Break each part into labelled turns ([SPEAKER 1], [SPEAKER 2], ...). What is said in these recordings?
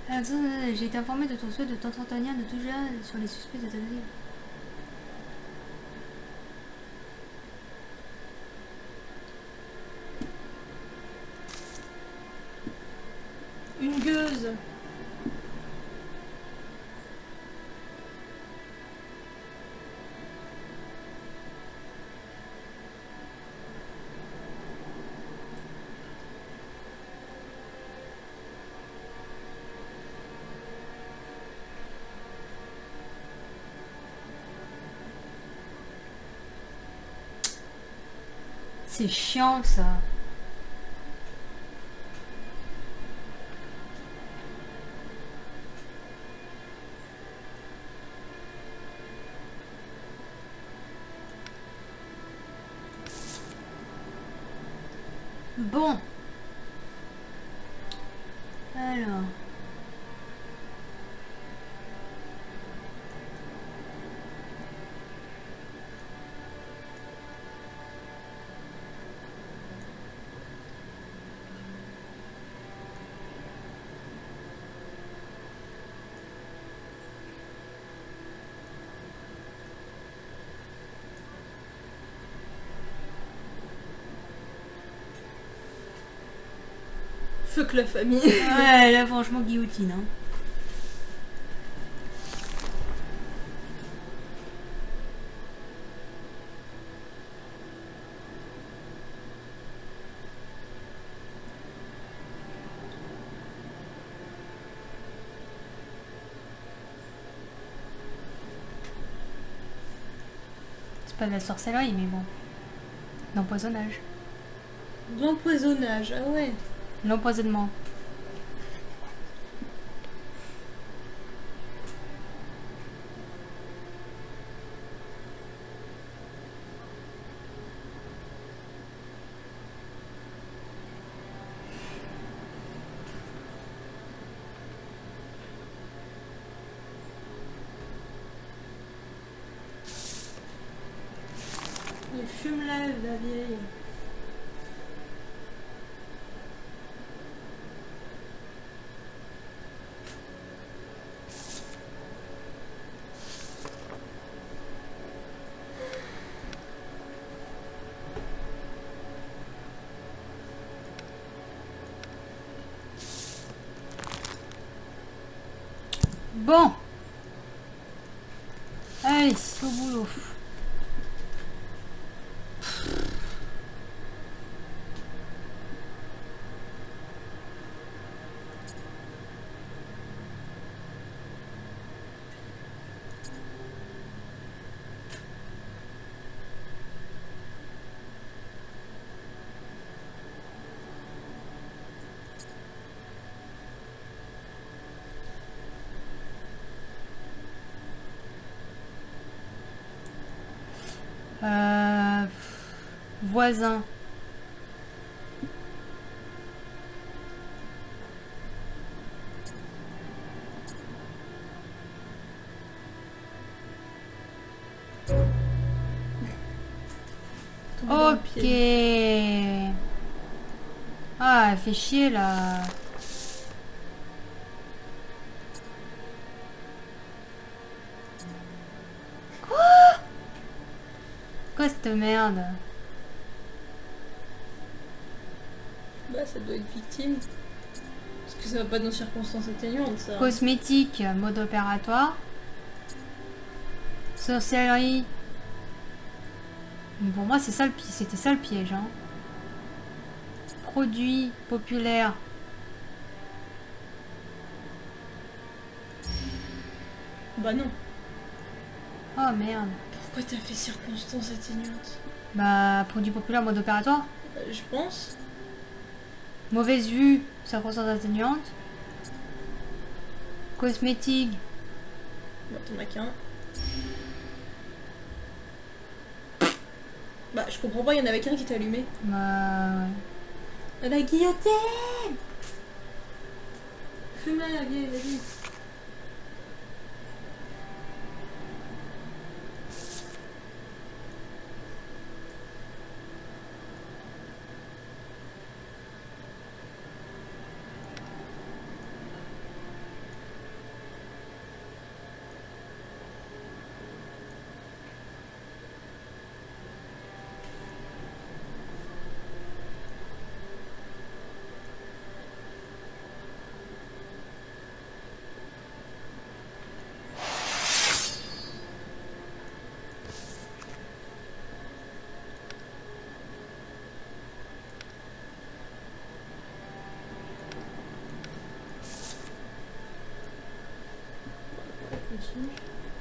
[SPEAKER 1] J'ai été informé de ton souhait de t'entretenir de tout genre sur les suspects de ta vie.
[SPEAKER 2] Une gueuse.
[SPEAKER 1] C'est chiant ça. Bon. Alors.
[SPEAKER 2] Fuck la famille.
[SPEAKER 1] Ouais, là franchement guillotine. Hein. C'est pas de la sorcellerie, mais bon. L'empoisonnage.
[SPEAKER 2] L'empoisonnage, ah ouais.
[SPEAKER 1] L'empoisonnement.
[SPEAKER 2] Il fume la vieille.
[SPEAKER 1] Bon. Allez, au boulot. Voisin.
[SPEAKER 2] Tombé dans le piège.
[SPEAKER 1] Ok. Ah, elle fait chier là. Quoi cette merde?
[SPEAKER 2] Bah ça doit être victime. Parce que ça va pas dans circonstances atténuantes ça.
[SPEAKER 1] Cosmétique, mode opératoire. Sorcellerie. Pour moi, c'est ça c'était ça le piège. Hein. Produit populaire.
[SPEAKER 2] Bah non.
[SPEAKER 1] Oh merde.
[SPEAKER 2] Pourquoi t'as fait circonstances atténuantes?
[SPEAKER 1] Bah, produit populaire, mode opératoire.
[SPEAKER 2] Je pense.
[SPEAKER 1] Mauvaise vue, circonstance atténuante. Cosmétique.
[SPEAKER 2] Bah t'en as qu'un. Bah je comprends pas, il y en avait qu'un qui t'a allumé.
[SPEAKER 1] Bah, ouais.
[SPEAKER 2] La guillotine. Fume la vieille, vas-y. dessus.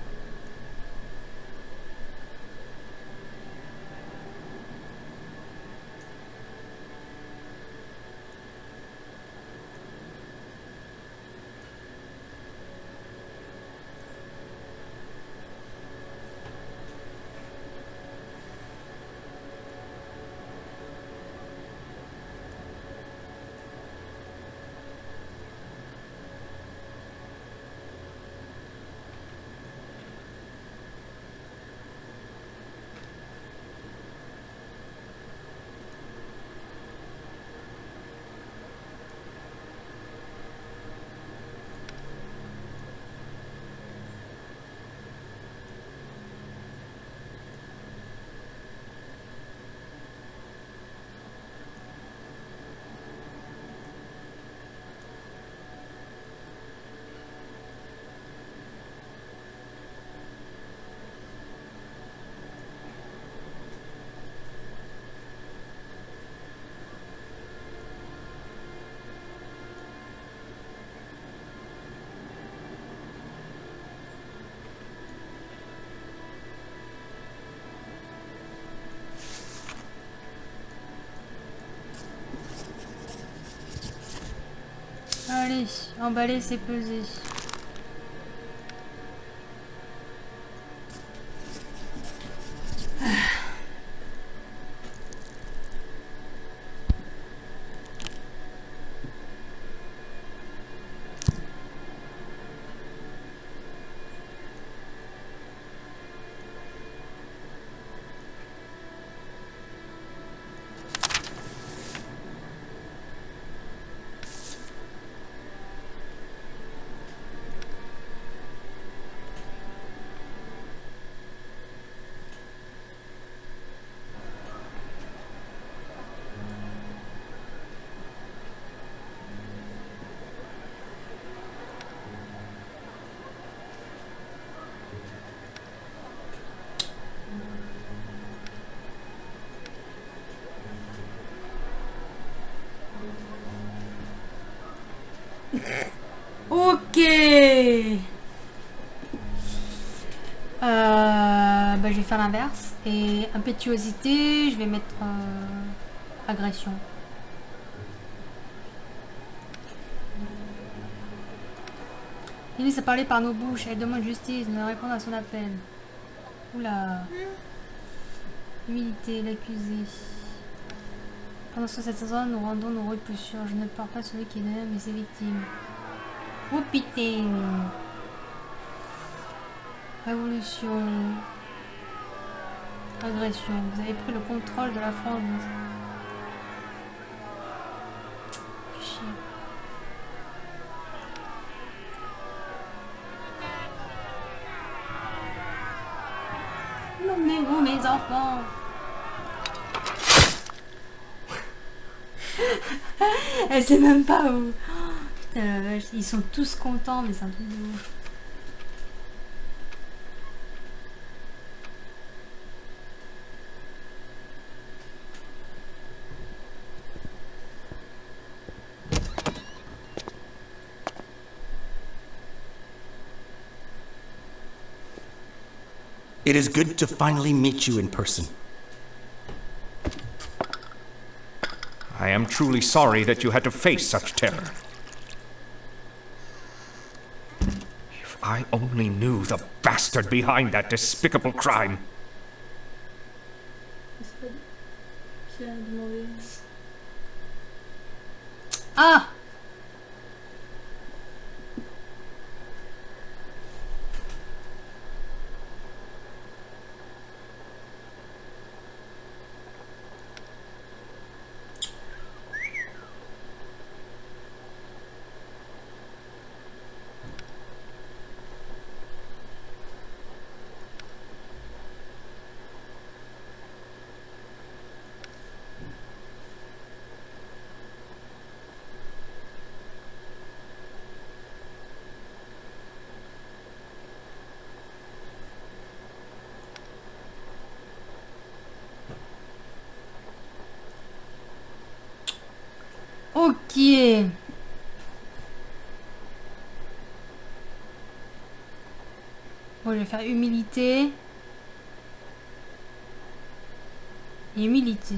[SPEAKER 1] Allez, emballer, c'est peser. Ok. Bah, je vais faire l'inverse. Et impétuosité, je vais mettre agression. Ilis a parlé par nos bouches. Elle demande justice, ne répondre à son appel. Oula. Humilité, l'accusé. Pendant cette saison, nous rendons nos répulsions. Je ne parle pas celui qui est derrière, mais ses victimes. Oh putain. Révolution. Agression. Vous avez pris le contrôle de la France. Fais chier. Nommez-vous mes enfants. Elle sait même pas où. Oh, putain la vache, ils sont tous contents, mais c'est un truc de ouf.
[SPEAKER 3] It is good to finally meet you in person.
[SPEAKER 4] I am truly sorry that you had to face such terror. If I only knew the bastard behind that despicable crime.
[SPEAKER 2] Qui a demandé?
[SPEAKER 1] Ah! Ok. Bon, je vais faire humilité. Et humilité.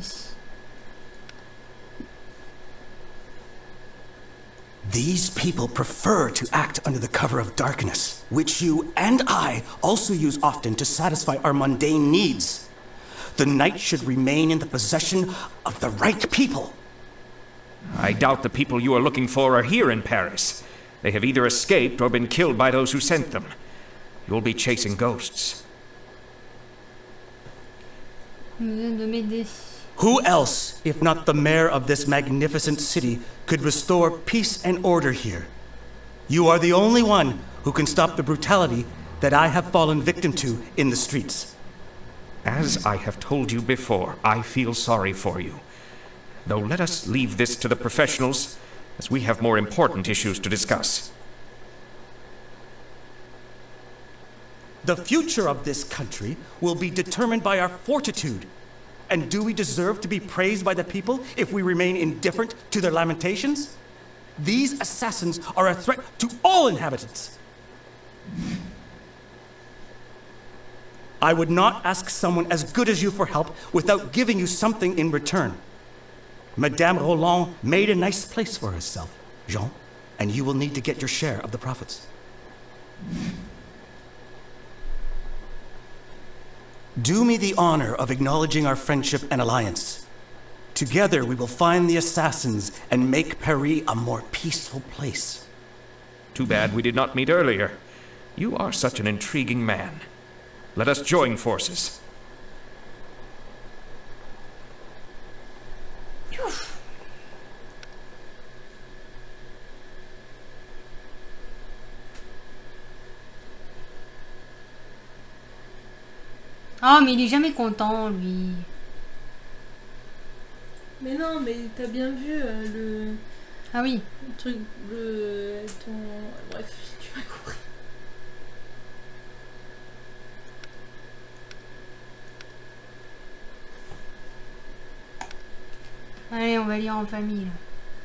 [SPEAKER 3] These people prefer to act under the cover of darkness, which you and I also use often to satisfy our mundane needs. The night should remain in the possession of the right people.
[SPEAKER 4] I doubt the people you are looking for are here in Paris. They have either escaped or been killed by those who sent them. You'll be chasing ghosts.
[SPEAKER 1] De m'aider.
[SPEAKER 3] Who else, if not the mayor of this magnificent city, could restore peace and order here? You are the only one who can stop the brutality that I have fallen victim to in the streets.
[SPEAKER 4] As I have told you before, I feel sorry for you. Though let us leave this to the professionals, as we have more important issues to discuss.
[SPEAKER 3] The future of this country will be determined by our fortitude. And do we deserve to be praised by the people if we remain indifferent to their lamentations? These assassins are a threat to all inhabitants. I would not ask someone as good as you for help without giving you something in return. Madame Roland made a nice place for herself, Jean, and you will need to get your share of the profits. Do me the honor of acknowledging our friendship and alliance. Together we will find the assassins and make Paris a more peaceful place.
[SPEAKER 4] Too bad we did not meet earlier. You are such an intriguing man. Let us join forces.
[SPEAKER 1] Ah, mais il est jamais content, lui.
[SPEAKER 2] Mais non, mais t'as bien vu le
[SPEAKER 1] Ah oui.
[SPEAKER 2] truc, Bref, tu m'as compris.
[SPEAKER 1] Allez, on va lire en famille, là.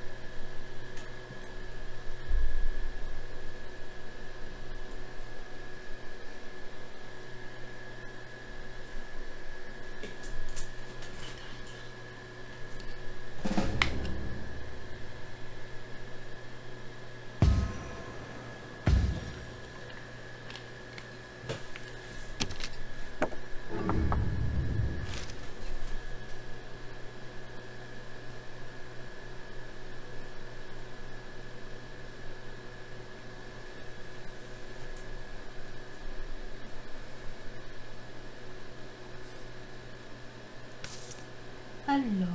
[SPEAKER 1] Alors...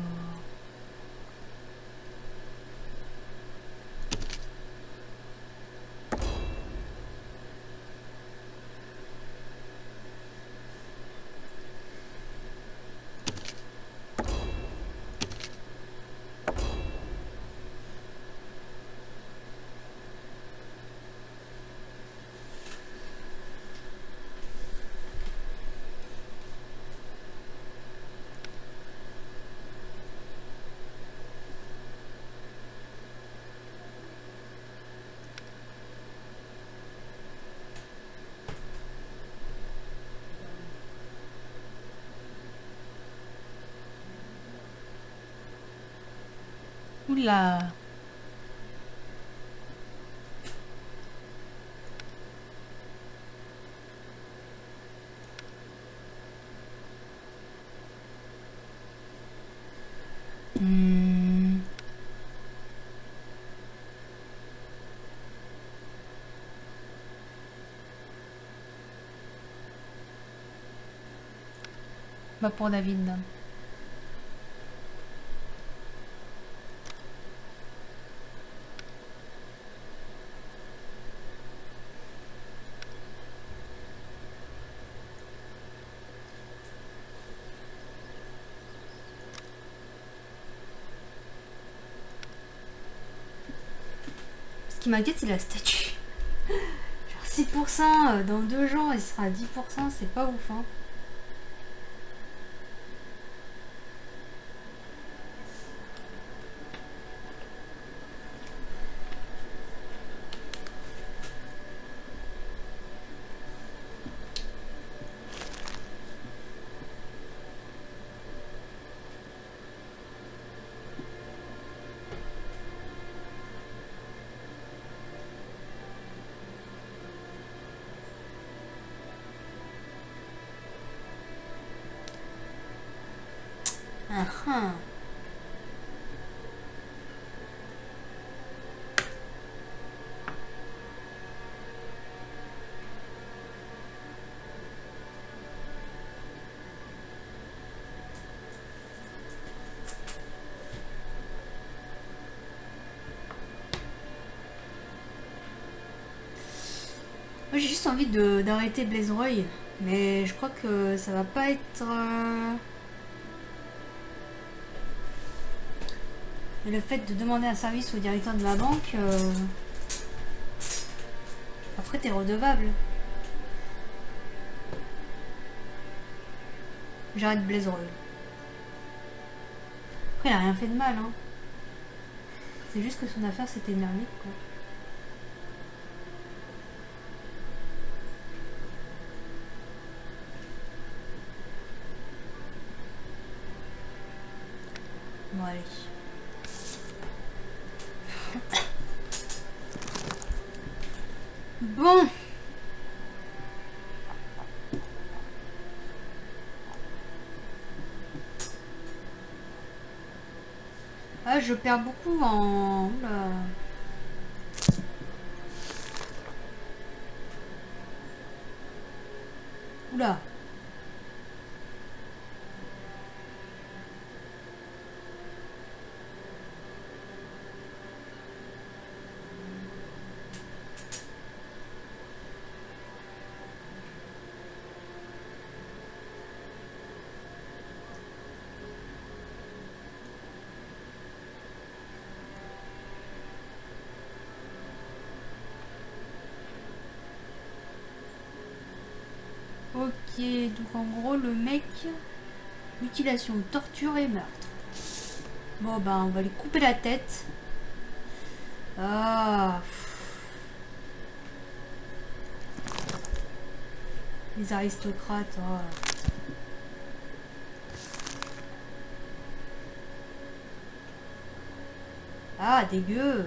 [SPEAKER 1] Oula. Bah pour David. Ce qui m'inquiète, c'est la statue. Genre 6%, dans 2 jours, il sera à 10%, c'est pas ouf, hein. Hein. Moi j'ai juste envie d'arrêter Blaze Roy, mais je crois que ça va pas être... Et le fait de demander un service au directeur de la banque, après t'es redevable. J'arrête Blaze Roy. Après il a rien fait de mal, hein. C'est juste que son affaire c'était énervé, quoi. Bon, allez. Bon. Ah, je perds beaucoup en... Oula. Oula. Ok, donc en gros le mec, mutilation, torture et meurtre. Bon bah on va lui couper la tête. Ah. Les aristocrates. Oh. Ah dégueu.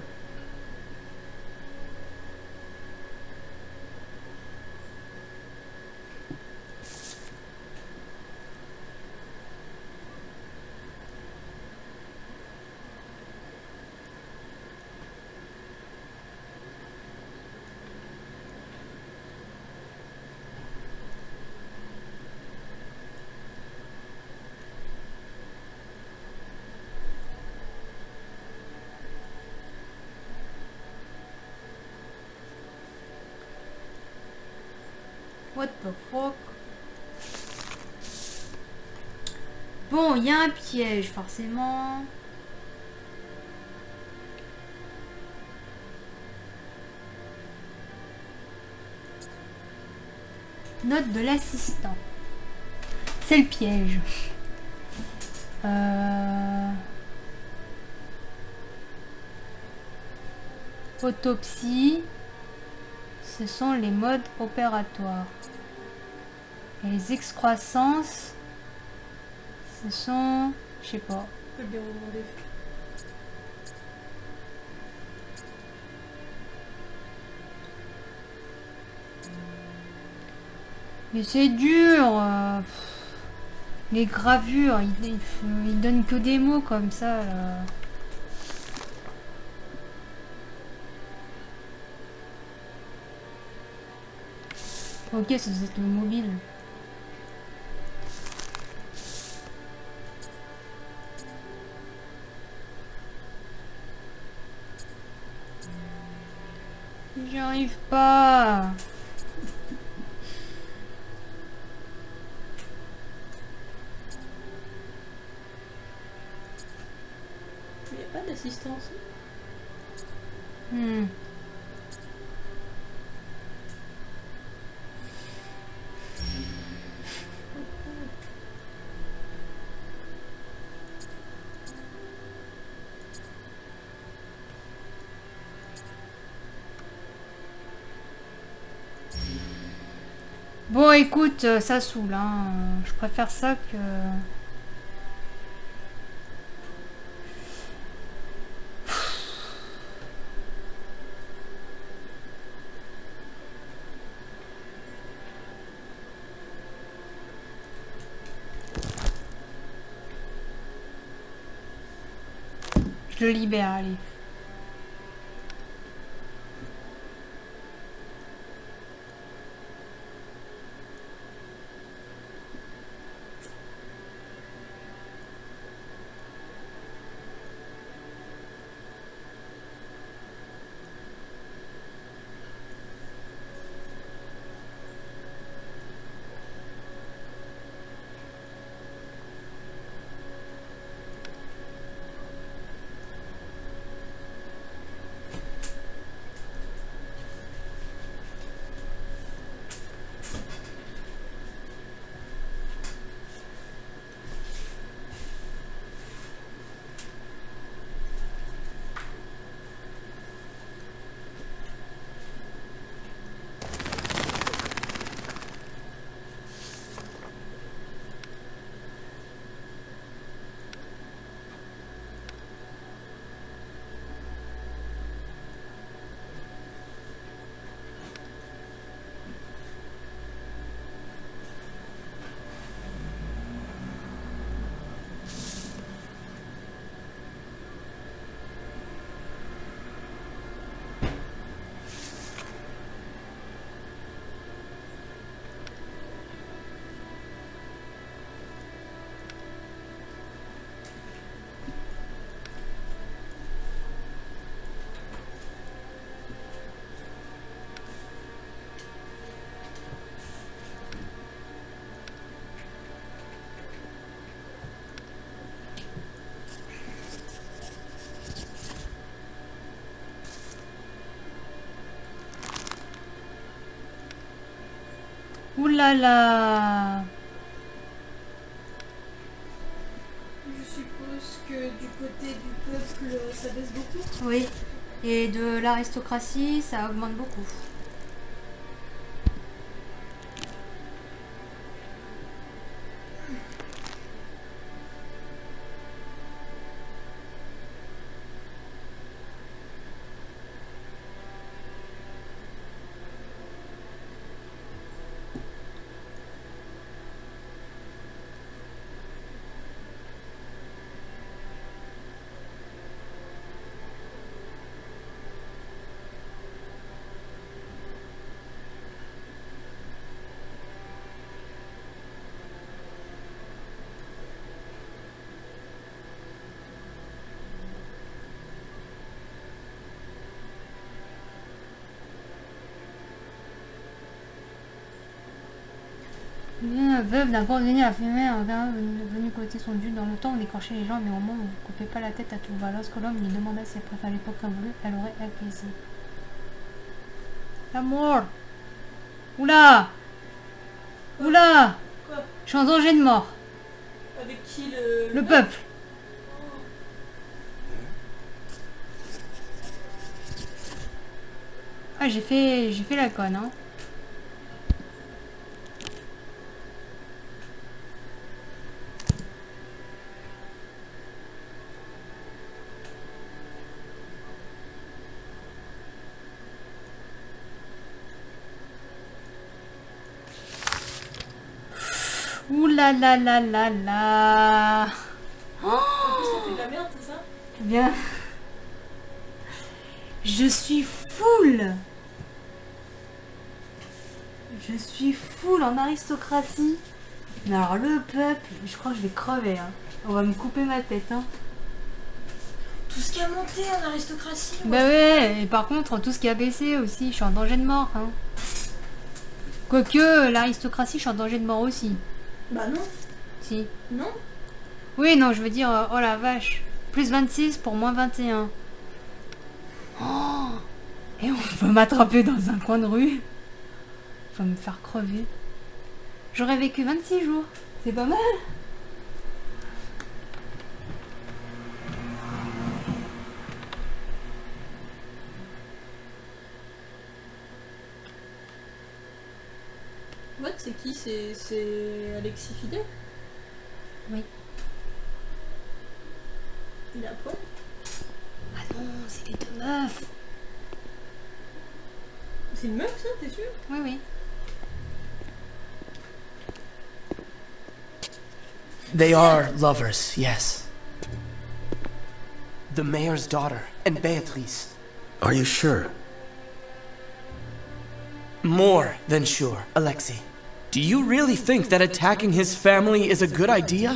[SPEAKER 1] What the fuck? Bon, il y a un piège, forcément. Note de l'assistant. C'est le piège. Autopsie. Ce sont les modes opératoires. Et les excroissances, ce sont... Je sais pas.
[SPEAKER 2] Je peux bien demander.
[SPEAKER 1] Mais c'est dur. Les gravures, ils donnent que des mots comme ça, là. Ok, ça c'est le mobile. J'y arrive pas.
[SPEAKER 2] Il n'y a pas d'assistance.
[SPEAKER 1] Bon, écoute, ça saoule, hein. Je préfère ça que... Je le libère, allez. Ouh là là.
[SPEAKER 2] Je suppose que du côté du peuple, ça baisse beaucoup.
[SPEAKER 1] Oui. Et de l'aristocratie, ça augmente beaucoup. La veuve d'un cordonnier a fumé un gars venu côté son dû dans le temps où on écorchait les gens, mais au moment où vous ne coupez pas la tête à tout va. Lorsque l'homme lui demanda si elle préférait l'époque révolue, elle aurait acquiescé. L'amour. Oula. Oula.
[SPEAKER 2] Quoi?
[SPEAKER 1] Je suis en danger de mort.
[SPEAKER 2] Avec qui
[SPEAKER 1] Le peuple. Ah, j'ai fait la conne, hein. Ouh là là là là là.
[SPEAKER 2] En plus, ça fait de la merde, c'est ça?
[SPEAKER 1] Bien. Je suis full. Je suis full en aristocratie. Mais alors le peuple, je crois que je vais crever. Hein. On va me couper ma tête. Hein.
[SPEAKER 2] Tout ce qui a monté en aristocratie.
[SPEAKER 1] Bah ouais, et par contre, tout ce qui a baissé aussi, je suis en danger de mort. Hein. Quoique, l'aristocratie, je suis en danger de mort aussi.
[SPEAKER 2] Bah non.
[SPEAKER 1] Si.
[SPEAKER 2] Non.
[SPEAKER 1] Oui, non, je veux dire, oh la vache. Plus 26 pour moins 21. Oh, et on va m'attraper dans un coin de rue. On va me faire crever. J'aurais vécu 26 jours. C'est pas mal.
[SPEAKER 2] What, c'est qui? C'est Alexis Fidel?
[SPEAKER 1] Oui.
[SPEAKER 2] Il a poil?
[SPEAKER 1] Ah non, c'est les deux meufs.
[SPEAKER 2] C'est une meuf, ça, t'es sûr?
[SPEAKER 1] Oui, oui.
[SPEAKER 5] They are lovers, yes. the mayor's daughter, and Beatrice.
[SPEAKER 3] Are you sure?
[SPEAKER 5] More than sure, Alexei. Do you really think that attacking his family is a good idea?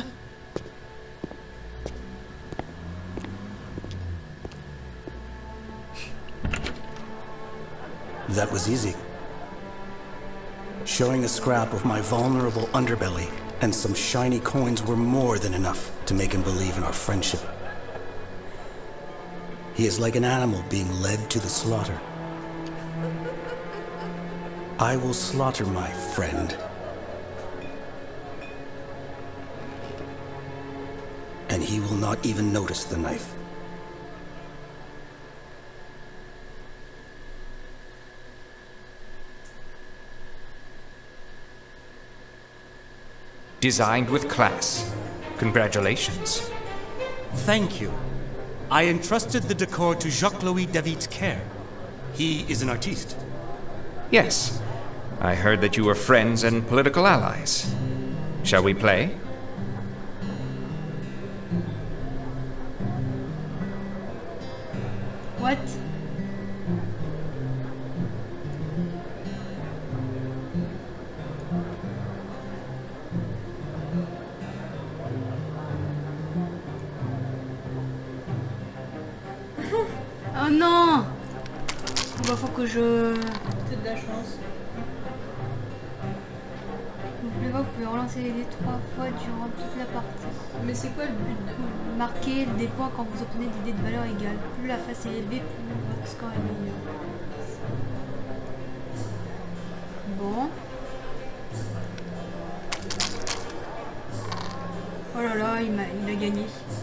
[SPEAKER 3] That was easy. Showing a scrap of my vulnerable underbelly and some shiny coins were more than enough to make him believe in our friendship. He is like an animal being led to the slaughter. I will slaughter my friend. And he will not even notice the knife.
[SPEAKER 4] Designed with class. Congratulations.
[SPEAKER 3] Thank you. I entrusted the decor to Jacques-Louis David's care. He is an artiste.
[SPEAKER 4] Yes. I heard that you were friends and political allies. Shall we play?
[SPEAKER 1] What? Oh non! Bah, faut que je...
[SPEAKER 2] T'as de la chance.
[SPEAKER 1] N'oubliez pas, vous pouvez relancer les dés 3 fois durant toute la partie.
[SPEAKER 2] Mais c'est quoi le but de...
[SPEAKER 1] Marquez des points quand vous obtenez des dés de valeur égale. Plus la face est élevée, plus votre score est meilleur. Bon. Oh là là, il a gagné.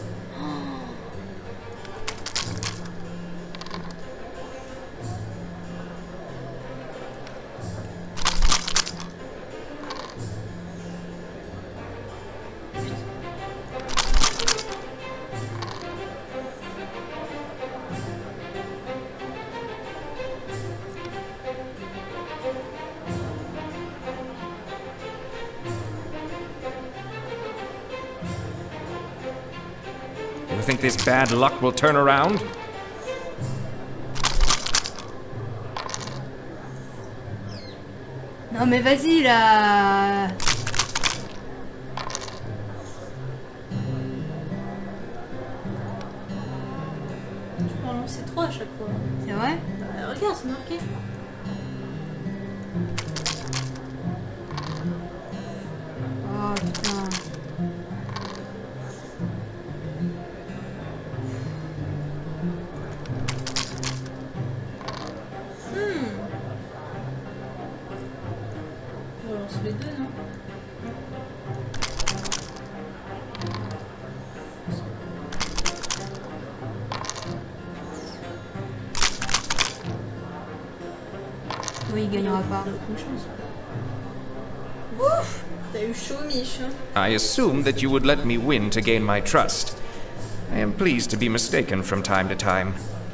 [SPEAKER 4] You think this bad luck will turn around?
[SPEAKER 1] Non mais vas-y là.
[SPEAKER 2] Tu peux en lancer 3 à chaque fois.
[SPEAKER 1] C'est vrai?
[SPEAKER 2] Regarde, c'est marqué.
[SPEAKER 1] Oh putain.
[SPEAKER 2] On va lancer les deux, non?
[SPEAKER 1] Oui, il gagnera pas.
[SPEAKER 2] Aucune chance. Ouf! T'as eu chaud, Mich, hein?
[SPEAKER 4] I assumed that you would let me win to gain my trust. I am pleased to be mistaken from time to time.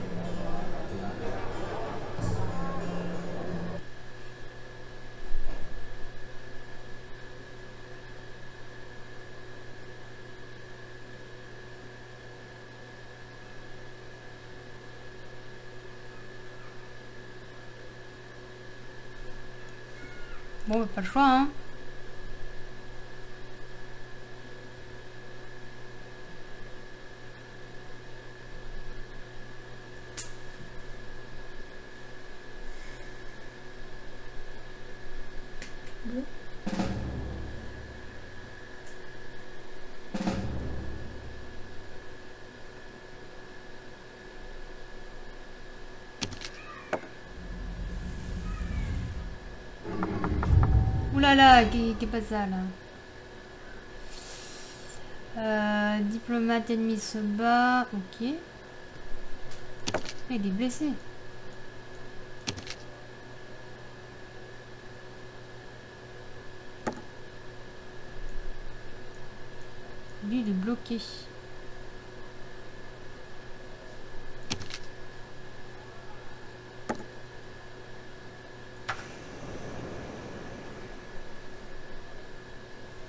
[SPEAKER 1] Bon, bah, pas le choix, hein. Oulala, qu'est pas ça là? Diplomate ennemi se bat, ok. Il est blessé. Lui, il est bloqué.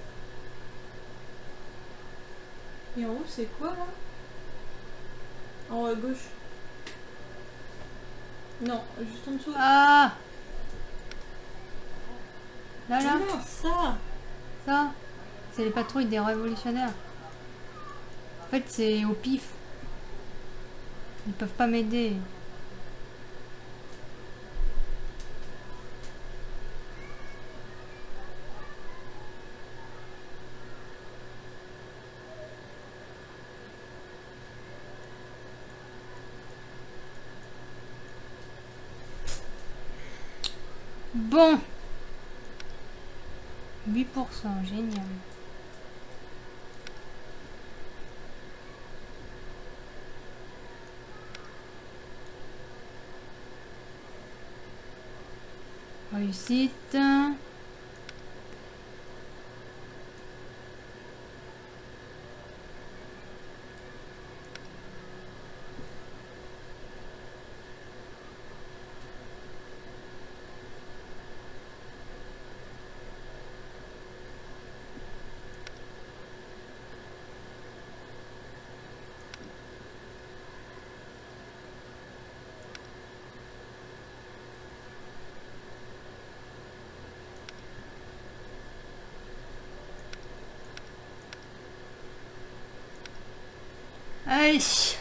[SPEAKER 2] Et en haut, c'est quoi là? En haut à gauche. Non, juste en dessous.
[SPEAKER 1] Ah. Là.
[SPEAKER 2] Non, ça.
[SPEAKER 1] Ça. C'est les patrouilles des révolutionnaires. En fait, c'est au pif. Ils peuvent pas m'aider. Bon. 8%, génial. Réussite. Allez.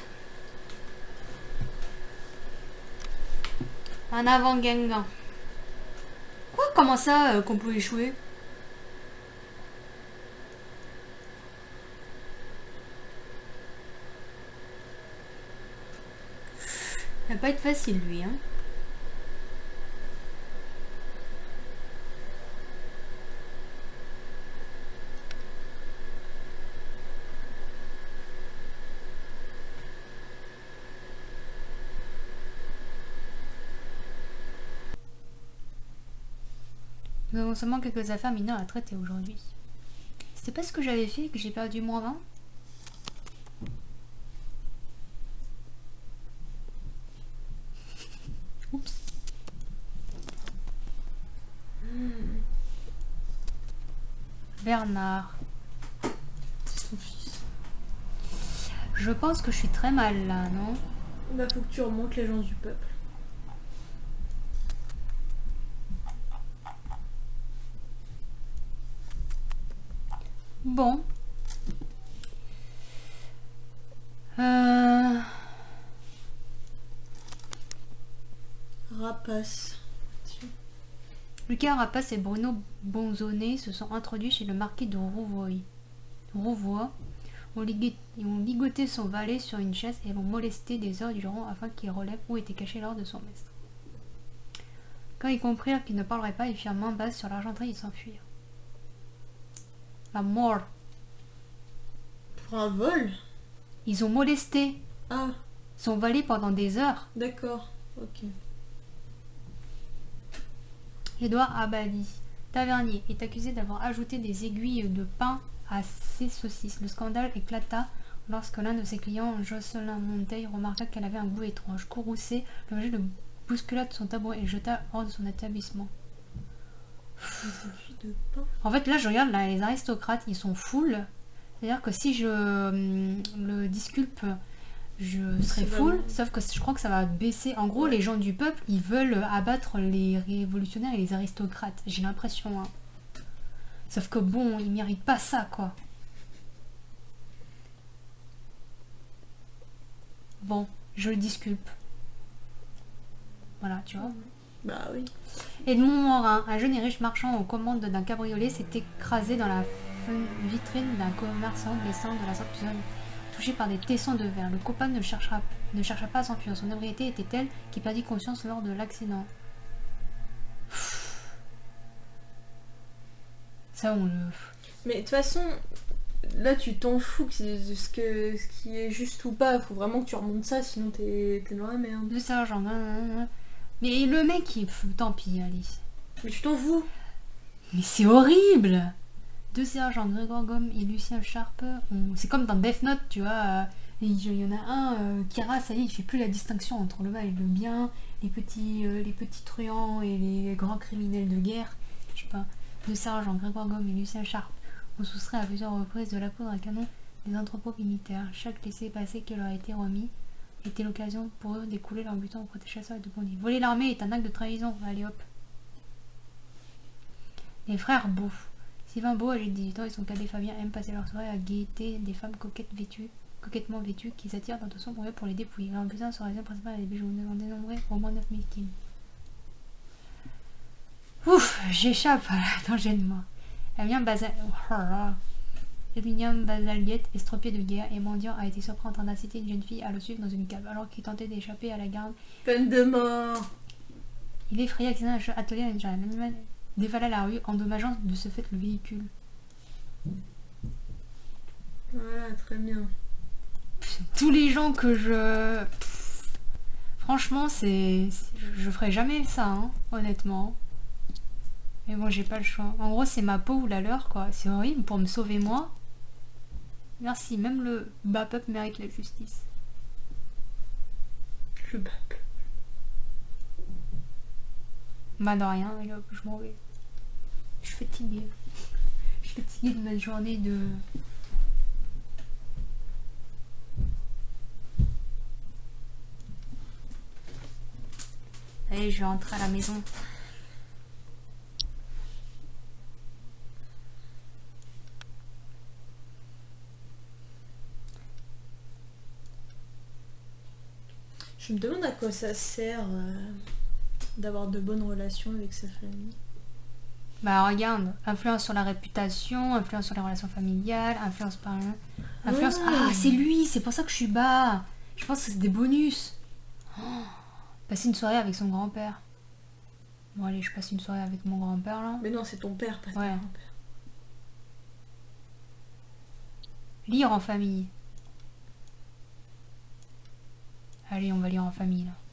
[SPEAKER 1] En avant, Guingamp. Quoi? Comment ça qu'on peut échouer? Ça va pas être facile, lui, hein. Nous avons seulement quelques affaires mineures à traiter aujourd'hui. C'était pas ce que j'avais fait que j'ai perdu moins 20? Oups. Bernard.
[SPEAKER 2] C'est son fils.
[SPEAKER 1] Je pense que je suis très mal là, non?
[SPEAKER 2] Bah faut que tu remontes les gens du peuple.
[SPEAKER 1] Bon.
[SPEAKER 2] Rapace.
[SPEAKER 1] Lucas Rapace et Bruno Bonzonnet se sont introduits chez le marquis de Rouvois, ont ligoté son valet sur une chaise et l'ont molesté des heures durant afin qu'il relève où était caché l'or de son maître. Quand ils comprirent qu'ils ne parleraient pas, ils firent main basse sur l'argenterie et s'enfuirent. La mort.
[SPEAKER 2] Pour un vol?
[SPEAKER 1] Ils ont molesté
[SPEAKER 2] Ah,
[SPEAKER 1] son valet pendant des heures.
[SPEAKER 2] d'accord. Ok.
[SPEAKER 1] Édouard Abadi, tavernier, est accusé d'avoir ajouté des aiguilles de pain à ses saucisses. Le scandale éclata lorsque l'un de ses clients, Jocelyn Monteil, remarqua qu'elle avait un goût étrange. Courroucé, le valet le bouscula de son tabouret et le jeta hors de son établissement.
[SPEAKER 2] Des de pain.
[SPEAKER 1] En fait, là, je regarde là, les aristocrates, ils sont full. C'est-à-dire que si je le disculpe, je serai
[SPEAKER 2] Ça va
[SPEAKER 1] full.
[SPEAKER 2] bien.
[SPEAKER 1] Sauf que je crois que ça va baisser. En gros,
[SPEAKER 2] Ouais.
[SPEAKER 1] les gens du peuple, ils veulent abattre les révolutionnaires et les aristocrates. J'ai l'impression. Hein. Sauf que bon, ils méritent pas ça, quoi. Bon, je le disculpe. Voilà, tu vois.
[SPEAKER 2] Bah oui.
[SPEAKER 1] Edmond Morin, un jeune et riche marchand aux commandes d'un cabriolet, s'est écrasé dans la vitrine d'un commerçant glissant de la sorte touché par des tessons de verre. Le copain ne chercha pas à s'enfuir. Son ébriété était telle qu'il perdit conscience lors de l'accident. Ça, on le...
[SPEAKER 2] Mais de toute façon, là tu t'en fous que ce qui est juste ou pas. Faut vraiment que tu remontes ça, sinon t'es dans la merde.
[SPEAKER 1] De sergent. Mais le mec, tant pis, Alice.
[SPEAKER 2] Mais tu t'en fous.
[SPEAKER 1] Mais c'est horrible! Deux sergents, Grégoire Gomme et Lucien Sharpe, c'est comme dans Death Note, tu vois. Il y en a un, Kira, ça y est, il fait plus la distinction entre le mal et le bien, les petits truands et les grands criminels de guerre. Je sais pas. Deux sergents, Grégoire Gomme et Lucien Sharpe, ont soustrait à plusieurs reprises de la poudre à canon des entrepôts militaires. Chaque laissez-passer qui leur a été remis était l'occasion pour eux d'écouler leur butin auprès des chasseurs et de bandits. Voler l'armée est un acte de trahison. Allez hop. Les frères Beau. Sylvain Beau, âgé de 18 ans, et son cadet Fabien aiment passer leur soirée à guetter des femmes coquettement vêtues qui s'attirent d'attention pour eux pour les dépouiller. Leur butin sera raison principal des bijoux dénombrés au moins 9 victimes. Ouf, j'échappe à l'enchaînement. William Basaliette, estropié de guerre et mendiant, a été surpris en train d'inciter une jeune fille à le suivre dans une cave alors qu'il tentait d'échapper à la garde.
[SPEAKER 2] Peine de mort.
[SPEAKER 1] Il effraya accident un atelier à l'animal dévala la rue, endommageant de ce fait le véhicule.
[SPEAKER 2] Voilà, très bien.
[SPEAKER 1] Tous les gens que je... Franchement, je ferais jamais ça, hein, honnêtement. Mais bon, j'ai pas le choix. En gros, c'est ma peau ou la leur, quoi. C'est horrible pour me sauver moi. Merci, même le bas peuple mérite la justice.
[SPEAKER 2] Le peuple.
[SPEAKER 1] Bah de rien, et hop, je m'en vais. Je suis fatiguée. Je suis fatiguée de ma journée de... Allez, je vais rentrer à la maison.
[SPEAKER 2] Je me demande à quoi ça sert d'avoir de bonnes relations avec sa famille.
[SPEAKER 1] Bah regarde, influence sur la réputation, influence sur les relations familiales, influence par... Influence... Ah, c'est lui, c'est pour ça que je suis bas. Je pense que c'est des bonus. Oh, passer une soirée avec son grand-père. Bon allez, je passe une soirée avec mon grand-père là.
[SPEAKER 2] Mais non, c'est ton père, pas ton
[SPEAKER 1] Ouais.
[SPEAKER 2] grand-père.
[SPEAKER 1] Lire en famille. Allez, on va lire en famille là.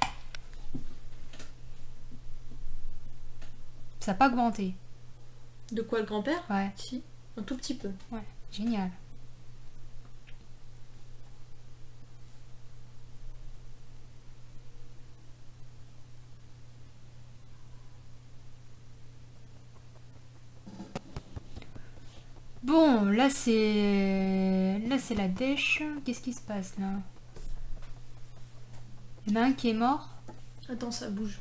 [SPEAKER 1] Ça n'a pas augmenté.
[SPEAKER 2] De quoi, le grand-père?
[SPEAKER 1] Ouais,
[SPEAKER 2] Si, un tout petit peu.
[SPEAKER 1] ouais, génial. Bon, là c'est la dèche. Qu'est-ce qui se passe là? Il y en a un qui est mort.
[SPEAKER 2] Attends, ça bouge.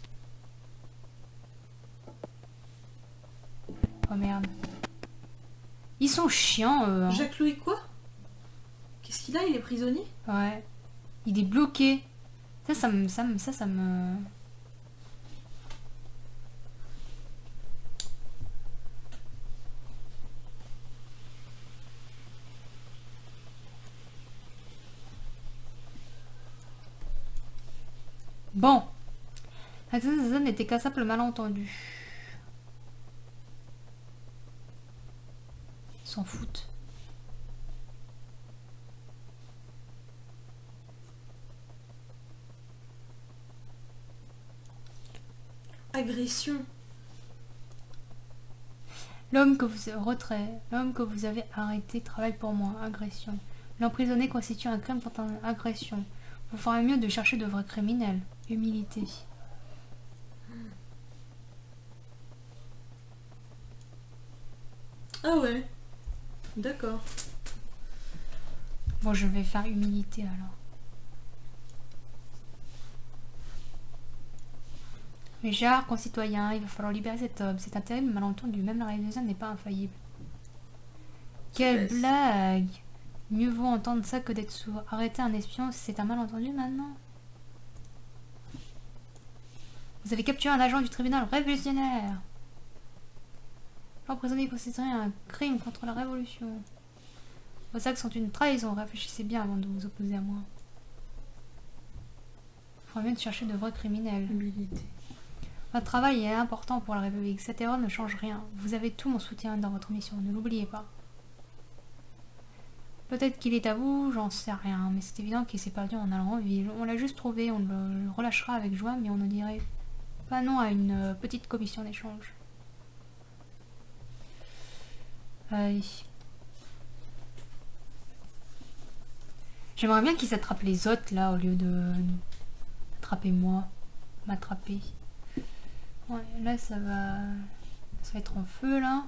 [SPEAKER 1] Oh merde. Ils sont chiants eux. Hein.
[SPEAKER 2] Jacques-Louis quoi? Qu'est-ce qu'il a? Il est prisonnier?
[SPEAKER 1] Ouais. Il est bloqué. Ça me... Bon. La zone n'était qu'un simple malentendu. Ils s'en foutent.
[SPEAKER 2] Agression.
[SPEAKER 1] L'homme que vous avez arrêté travaille pour moi. Agression. L'emprisonner constitue un crime contre agression. Vous ferez mieux de chercher de vrais criminels. Humilité.
[SPEAKER 2] Ah ouais. D'accord.
[SPEAKER 1] Bon, je vais faire humilité alors. Mes chers concitoyens, il va falloir libérer cet homme. C'est un terrible malentendu. Même la réalisation n'est pas infaillible. Quelle blague! Mieux vaut entendre ça que d'être sourd. Arrêter un espion, c'est un malentendu maintenant. Vous avez capturé un agent du tribunal révolutionnaire. L'emprisonner considérait un crime contre la révolution. Vos actes sont une trahison. Réfléchissez bien avant de vous opposer à moi. Il faudrait mieux de chercher de vrais criminels.
[SPEAKER 2] Humilité.
[SPEAKER 1] Votre travail est important pour la République. Cette erreur ne change rien. Vous avez tout mon soutien dans votre mission. Ne l'oubliez pas. Peut-être qu'il est à vous, j'en sais rien. Mais c'est évident qu'il s'est perdu en allant en ville. On l'a juste trouvé. On le relâchera avec joie, mais on ne dirait pas non à une petite commission d'échange. Allez. J'aimerais bien qu'ils attrapent les autres là au lieu de attraper moi. M'attraper. Ouais, là ça va être en feu là.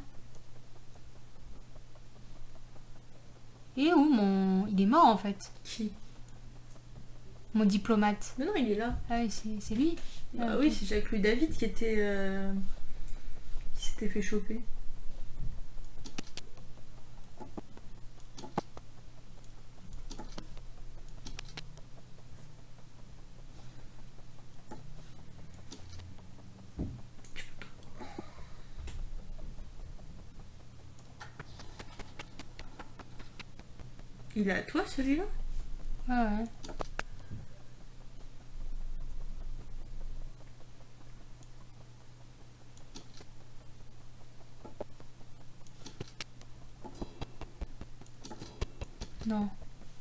[SPEAKER 1] Et où mon... Il est mort en fait.
[SPEAKER 2] Qui?
[SPEAKER 1] Mon diplomate.
[SPEAKER 2] Mais non, il est là.
[SPEAKER 1] Ah oui, c'est lui.
[SPEAKER 2] Ah
[SPEAKER 1] ok.
[SPEAKER 2] oui, c'est Jacques-Louis David qui s'était fait choper. Il est à toi celui-là?
[SPEAKER 1] Ouais, ouais. Non.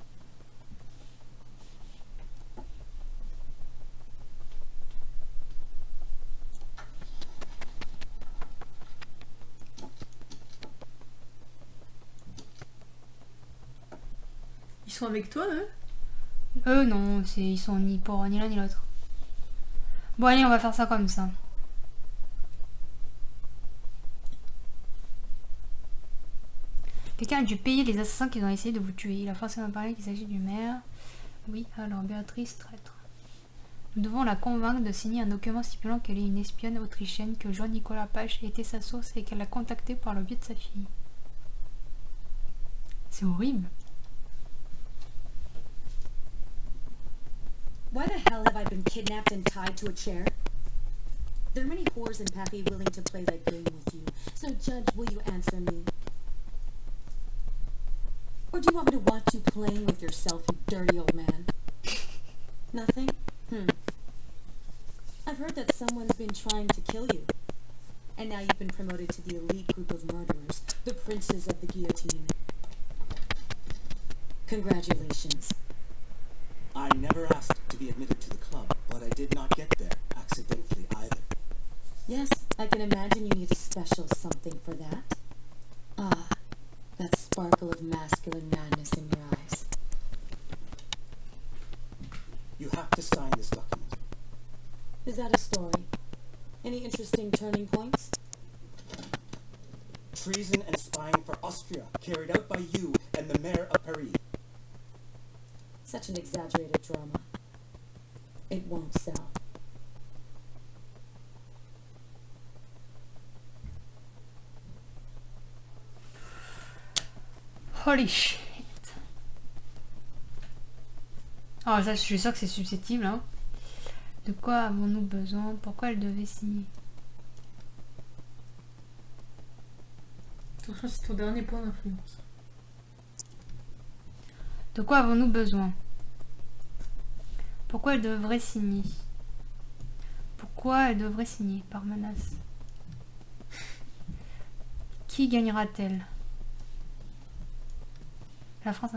[SPEAKER 2] Ils sont avec toi, eux?
[SPEAKER 1] Non, ils sont ni pour ni l'un ni l'autre. Bon, allez, on va faire ça comme ça. Quelqu'un a dû payer les assassins qui ont essayé de vous tuer. Il a forcément parlé qu'il s'agit du maire. Oui, alors Béatrice, traître. Nous devons la convaincre de signer un document stipulant qu'elle est une espionne autrichienne, que Jean-Nicolas Pache était sa source et qu'elle l'a contacté par le biais de sa fille. C'est horrible.
[SPEAKER 6] Why the hell have I been kidnapped and tied to a chair? There are many whores in Pappy willing to play that game with you. So, Judge, will you answer me? Or do you want me to watch you playing with yourself, you dirty old man? Nothing? I've heard that someone's been trying to kill you. And now you've been promoted to the elite group of murderers, the princes of the guillotine. Congratulations.
[SPEAKER 3] I never asked to be admitted to the club, but I did not get there accidentally either.
[SPEAKER 6] Yes, I can imagine you need a special something for that. Ah, that sparkle of masculine madness in your eyes.
[SPEAKER 3] You have to sign this document.
[SPEAKER 6] Is that a story? Any interesting turning points?
[SPEAKER 3] Treason and spying for Austria, carried out by you and the mayor of Paris.
[SPEAKER 6] Such an exaggerated drama. It won't sell.
[SPEAKER 1] Holy shit. Alors ça, je suis sûre que c'est susceptible. Hein. De quoi avons-nous besoin? Pourquoi elle devait signer?
[SPEAKER 2] Attention, c'est ton dernier point d'influence.
[SPEAKER 1] De quoi avons-nous besoin? Pourquoi elle devrait signer? Pourquoi elle devrait signer? Par menace. Qui gagnera-t-elle? La France...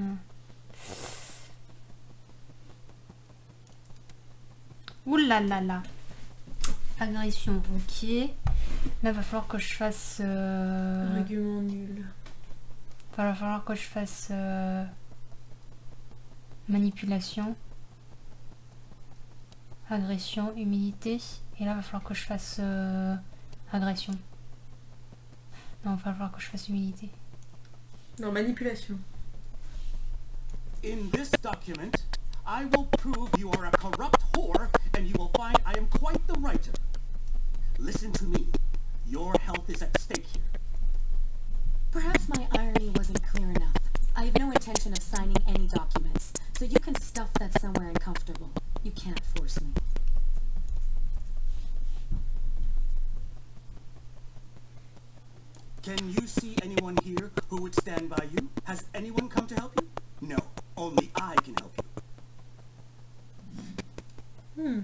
[SPEAKER 1] Ouh là là là. Agression, ok. Là, va falloir que je fasse...
[SPEAKER 2] Argument nul.
[SPEAKER 1] Va falloir que je fasse... manipulation. Agression, humilité. Et là, va falloir que je fasse... agression. Non, va falloir que je fasse humilité.
[SPEAKER 2] Non, manipulation.
[SPEAKER 3] In this document, I will prove you are a corrupt whore, and you will find I am quite the writer. Listen to me. Your health is at stake here.
[SPEAKER 6] Perhaps my irony wasn't clear enough. I have no intention of signing any documents, so you can stuff that somewhere uncomfortable. You can't force me.
[SPEAKER 3] Can you see anyone here who would stand by you? Has anyone come to help you? No, only I can help you.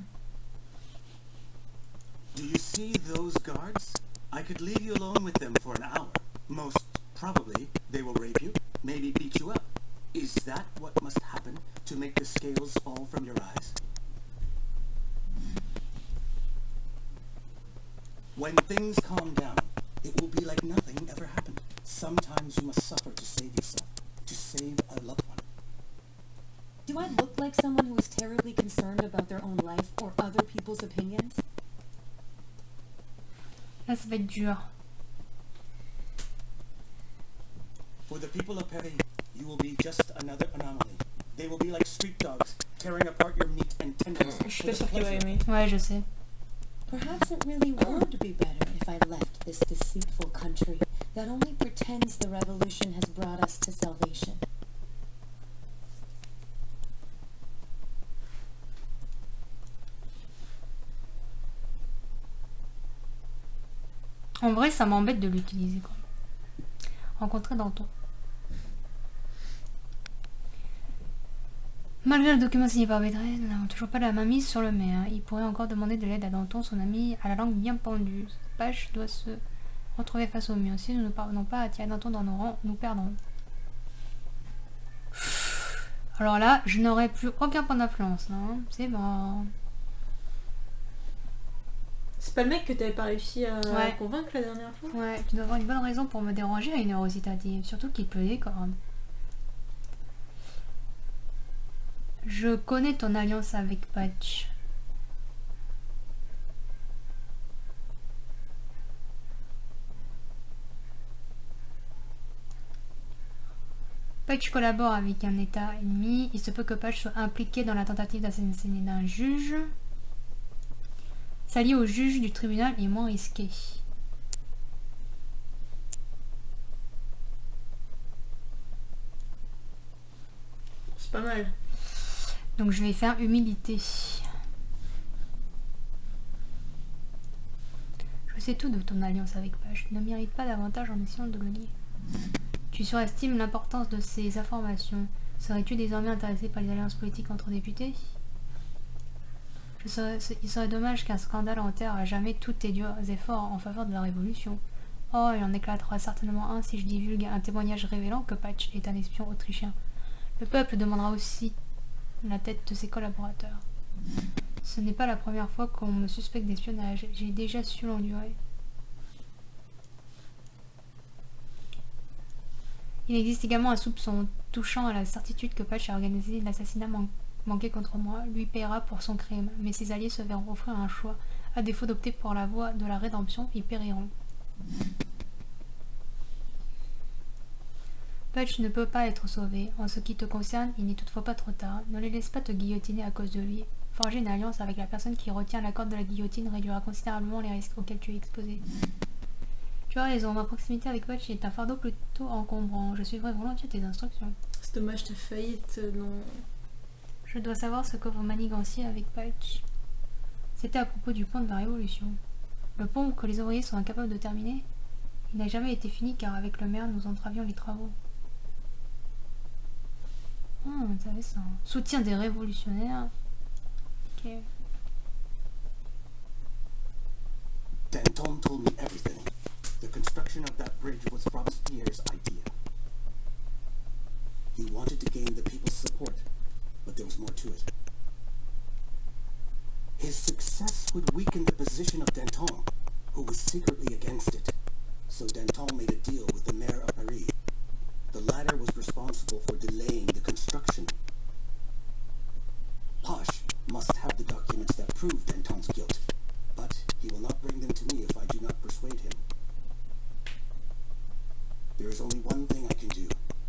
[SPEAKER 3] Do you see those guards? I could leave you alone with them for an hour. Most probably, they will rape you, maybe beat you up. Is that what must happen to make the scales fall from your eyes? When things calm down, it will be like nothing ever happened. Sometimes you must suffer to save yourself, to save a loved one.
[SPEAKER 6] Do I look like someone who is terribly concerned about their own life or other people's opinions?
[SPEAKER 1] Là, ça va être dur.
[SPEAKER 3] For the people of Paris, you will be just another anomaly. They will be like street dogs, tearing apart your meat and tendons.
[SPEAKER 2] Je suis pas sûre qu'il va aimer.
[SPEAKER 1] Ouais, je sais.
[SPEAKER 6] Perhaps it really would be better if I left this deceitful country that only pretends the revolution has brought us to salvation.
[SPEAKER 1] En vrai, ça m'embête de l'utiliser, quoi. Rencontrer Danton. Malgré le document signé par Bédré, nous n'avons toujours pas la main mise sur le maire. Il pourrait encore demander de l'aide à Danton, son ami à la langue bien pendue. Patch doit se retrouver face au mur. Si nous ne parvenons pas à attirer Danton dans nos rangs, nous perdrons. Alors là, je n'aurai plus aucun point d'influence. Hein. C'est bon.
[SPEAKER 2] C'est pas le mec que t'avais pas réussi à
[SPEAKER 1] Ouais.
[SPEAKER 2] convaincre la dernière fois?
[SPEAKER 1] Ouais, tu dois avoir une bonne raison pour me déranger à une heure citative. Surtout qu'il pleut des cornes. Je connais ton alliance avec Patch. Patch collabore avec un état ennemi. Il se peut que Patch soit impliqué dans la tentative d'assassiner d'un juge. S'allier au juge du tribunal est moins risqué.
[SPEAKER 2] C'est pas mal.
[SPEAKER 1] Donc je vais faire humilité. Je sais tout de ton alliance avec Patch. Tu ne mérites pas davantage en essayant de le nier. Tu surestimes l'importance de ces informations. Serais-tu désormais intéressé par les alliances politiques entre députés? Il serait dommage qu'un scandale enterre à jamais tous tes durs efforts en faveur de la révolution. Oh, il en éclatera certainement un si je divulgue un témoignage révélant que Patch est un espion autrichien. Le peuple demandera aussi la tête de ses collaborateurs. Ce n'est pas la première fois qu'on me suspecte d'espionnage. J'ai déjà su l'endurer. Il existe également un soupçon touchant à la certitude que Patch a organisé l'assassinat manqué contre moi. Lui paiera pour son crime, mais ses alliés se verront offrir un choix. À défaut d'opter pour la voie de la rédemption, ils périront. Patch ne peut pas être sauvé. En ce qui te concerne, il n'est toutefois pas trop tard. Ne les laisse pas te guillotiner à cause de lui. Forger une alliance avec la personne qui retient la corde de la guillotine réduira considérablement les risques auxquels tu es exposé. Tu as raison, ma proximité avec Patch est un fardeau plutôt encombrant. Je suivrai volontiers tes instructions.
[SPEAKER 2] C'est dommage, t'as failli être dans...
[SPEAKER 1] Je dois savoir ce que vous maniganciez avec Patch. C'était à propos du pont de la Révolution. Le pont que les ouvriers sont incapables de terminer, il n'a jamais été fini car avec le maire nous entravions les travaux. Intéressant. Soutien des révolutionnaires. Ok.
[SPEAKER 3] Danton told me everything. The construction of that bridge was Robespierre's idea. He wanted to gain the people's support, but there was more to it. His success would weaken the position of Danton, who was secretly against it. So Danton made a deal with the mayor of Paris. The latter was responsible for delaying the construction. Posh must have the documents that prove Danton's guilt, but he will not bring them to me if I do not persuade him. There is only one thing I can do.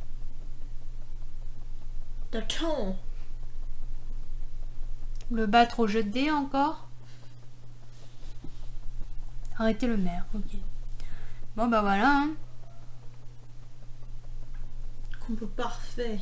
[SPEAKER 2] Danton.
[SPEAKER 1] Le battre au jeu de dés encore. Arrêtez le maire, ok. Bon bah voilà. Hein.
[SPEAKER 2] Combo parfait.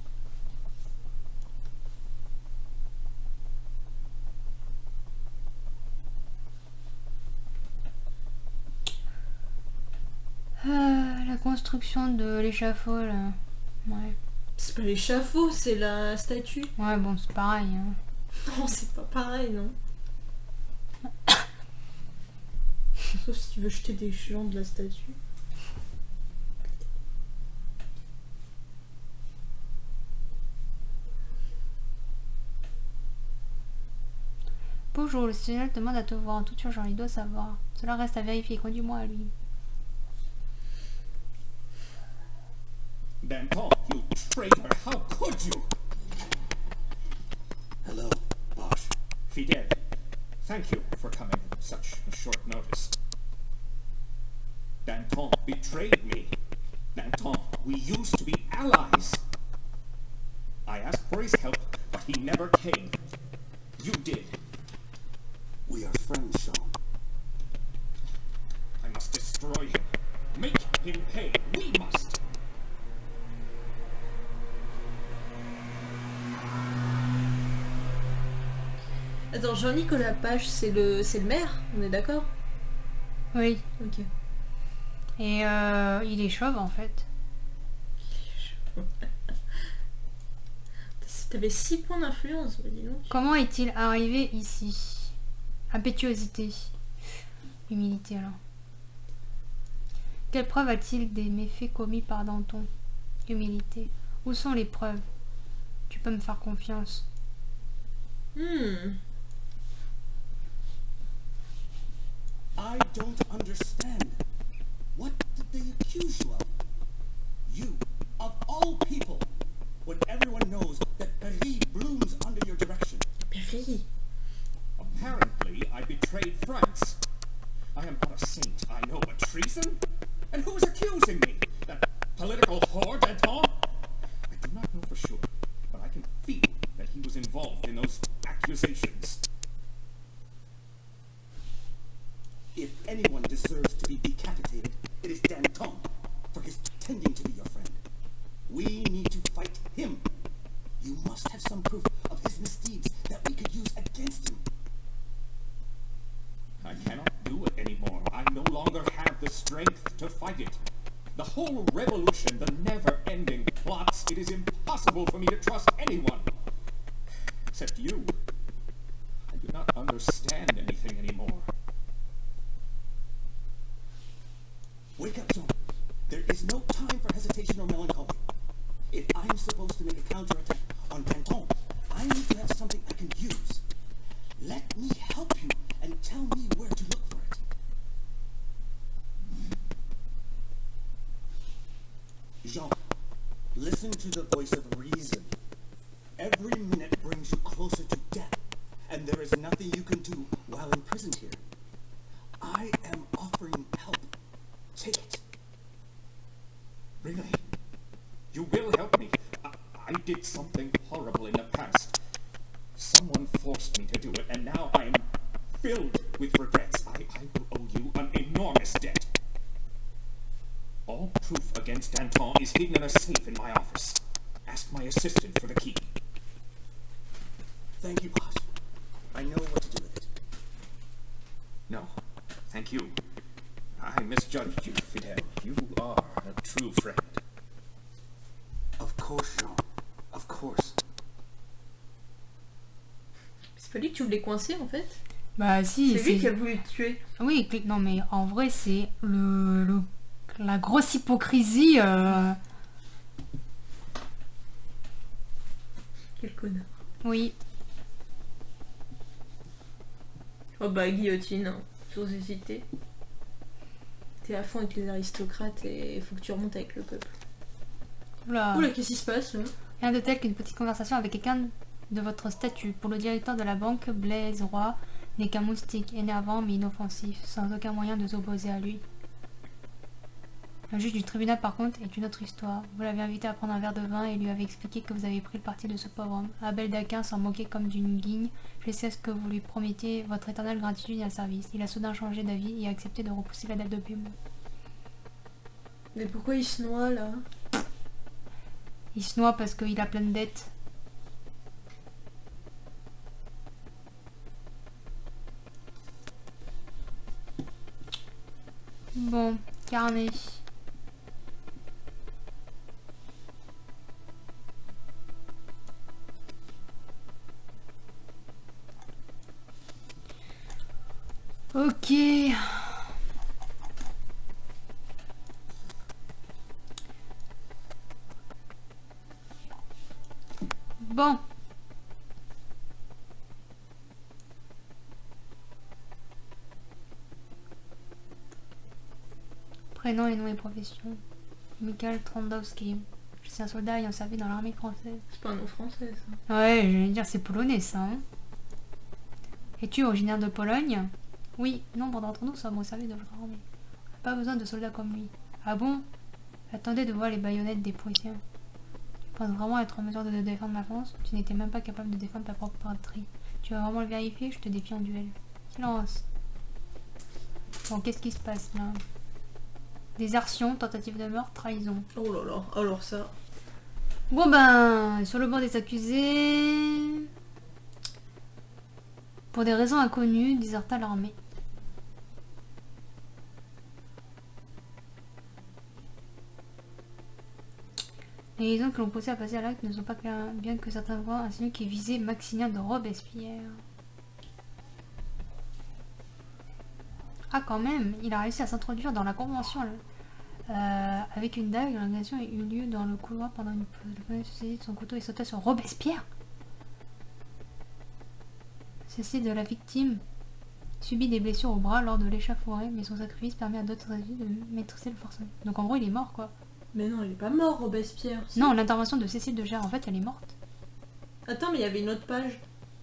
[SPEAKER 1] La construction de l'échafaud là. Ouais.
[SPEAKER 2] C'est pas l'échafaud, c'est la statue.
[SPEAKER 1] Ouais bon c'est pareil. Hein.
[SPEAKER 2] Non, c'est pas pareil, non. Sauf si tu veux jeter des gens de la statue.
[SPEAKER 1] Bonjour, le citoyen demande à te voir en toute urgence, il doit savoir. Cela reste à vérifier, conduis-moi à lui.
[SPEAKER 7] Danton, you traitor, how could you?
[SPEAKER 3] Hello, Bosch.
[SPEAKER 7] Fidel, thank you for coming at such a short notice. Danton betrayed me. Danton, we used to be allies. I asked for his help, but he never came. You did.
[SPEAKER 3] We are friends, Sean.
[SPEAKER 7] I must destroy him. Make him pay. We must.
[SPEAKER 2] Attends, Jean-Nicolas Page, c'est le maire, on est d'accord?
[SPEAKER 1] Oui.
[SPEAKER 2] Ok.
[SPEAKER 1] Et il est chauve en fait.
[SPEAKER 2] T'avais 6 points d'influence, dis donc.
[SPEAKER 1] Comment est-il arrivé ici? Impétuosité. Humilité alors. Quelle preuve a-t-il des méfaits commis par Danton? Humilité. Où sont les preuves? Tu peux me faire confiance.
[SPEAKER 3] I don't understand. What did they accuse you of? You, of all people, when everyone knows that Paris blooms under your direction.
[SPEAKER 2] Paris.
[SPEAKER 7] Apparently, I betrayed France. I am not a saint, I know, but treason? And who is accusing me? That political whore, Danton? I do not know for sure, but I can feel that he was involved in those accusations.
[SPEAKER 3] If anyone deserves to be decapitated, it is Danton, for his pretending to be your friend. We need to fight him. You must have some proof of his misdeeds that we could use against him.
[SPEAKER 7] I cannot do it anymore. I no longer have the strength to fight it. The whole revolution, the never-ending plots, it is impossible for me to trust anyone. Except you. I do not understand anything anymore.
[SPEAKER 3] Wake up, Jean. There is no time for hesitation or melancholy. If I'm supposed to make a counterattack on Danton, I need to have something I can use. Let me help you and tell me where to look for it. Jean, listen to the voice of reason. Every minute brings you closer to death, and there is nothing you can do while imprisoned here. I am offering help. Take it.
[SPEAKER 7] Really? You will help me? I did something horrible in the past. Someone forced me to do it, and now I am filled with regrets. I will owe you an enormous debt. All proof against Danton is hidden in a safe in my office. Ask my assistant for the key.
[SPEAKER 3] Thank you, Bosch. I know what to do with it.
[SPEAKER 7] No, thank you. I misjudged you, Fidel. You are a true friend.
[SPEAKER 3] Of course, Jean. Of course.
[SPEAKER 2] C'est pas lui que tu voulais coincer en fait?
[SPEAKER 1] Bah si.
[SPEAKER 2] C'est lui qui a voulu te tuer.
[SPEAKER 1] Oui, non mais en vrai c'est la grosse hypocrisie.
[SPEAKER 2] Quel connard.
[SPEAKER 1] Oui.
[SPEAKER 2] Oh bah guillotine, hein, sans hésiter. T'es à fond avec les aristocrates et il faut que tu remontes avec le peuple.
[SPEAKER 1] Oula.
[SPEAKER 2] Oula, qu'est-ce qui se passe là?
[SPEAKER 1] Rien de tel qu'une petite conversation avec quelqu'un de votre statut. Pour le directeur de la banque, Blaise Roy n'est qu'un moustique, énervant mais inoffensif, sans aucun moyen de s'opposer à lui. Le juge du tribunal, par contre, est une autre histoire. Vous l'avez invité à prendre un verre de vin et lui avez expliqué que vous avez pris le parti de ce pauvre homme. Abel Daquin s'en moquait comme d'une guigne. Je sais ce que vous lui promettiez, votre éternelle gratitude et un service. Il a soudain changé d'avis et a accepté de repousser la date de paiement.
[SPEAKER 2] Mais pourquoi il se noie là?
[SPEAKER 1] Il se noie parce qu'il a plein de dettes. Bon, carnet. Ok. Bon. Prénom et nom et profession. Mikhail Trondowski. Je suis un soldat ayant servi dans l'armée française.
[SPEAKER 2] C'est pas un nom français ça.
[SPEAKER 1] Ouais, je vais dire c'est polonais ça. Hein. Es-tu originaire de Pologne? Oui, nombre d'entre nous sommes au service de votre armée. On n'a pas besoin de soldats comme lui. Ah bon? Attendez de voir les baïonnettes des Prussiens. Pense vraiment être en mesure de défendre la France? Tu n'étais même pas capable de défendre ta propre patrie. Tu vas vraiment le vérifier? Je te défie en duel. Silence. Bon, qu'est-ce qui se passe là? Désertion, tentative de meurtre, trahison.
[SPEAKER 2] Oh là là, alors ça.
[SPEAKER 1] Bon ben, sur le banc des accusés... Pour des raisons inconnues, déserta l'armée. Les raisons que l'on poussait à passer à l'acte ne sont pas claires, bien que certains voient insinuent qu'il visait Maximilien de Robespierre. Ah quand même, il a réussi à s'introduire dans la convention avec une dague. L'agression a eu lieu dans le couloir pendant une pause. Le premier se saisit de son couteau et sauta sur Robespierre. Ceci de la victime subit des blessures au bras lors de l'échafaudée, mais son sacrifice permet à d'autres individus de maîtriser le forcené. Donc en gros il est mort quoi.
[SPEAKER 2] Mais non, il est pas mort, Robespierre. Si.
[SPEAKER 1] Non, l'intervention de Cécile de Gers, en fait elle est morte.
[SPEAKER 2] Attends, mais il y avait une autre page.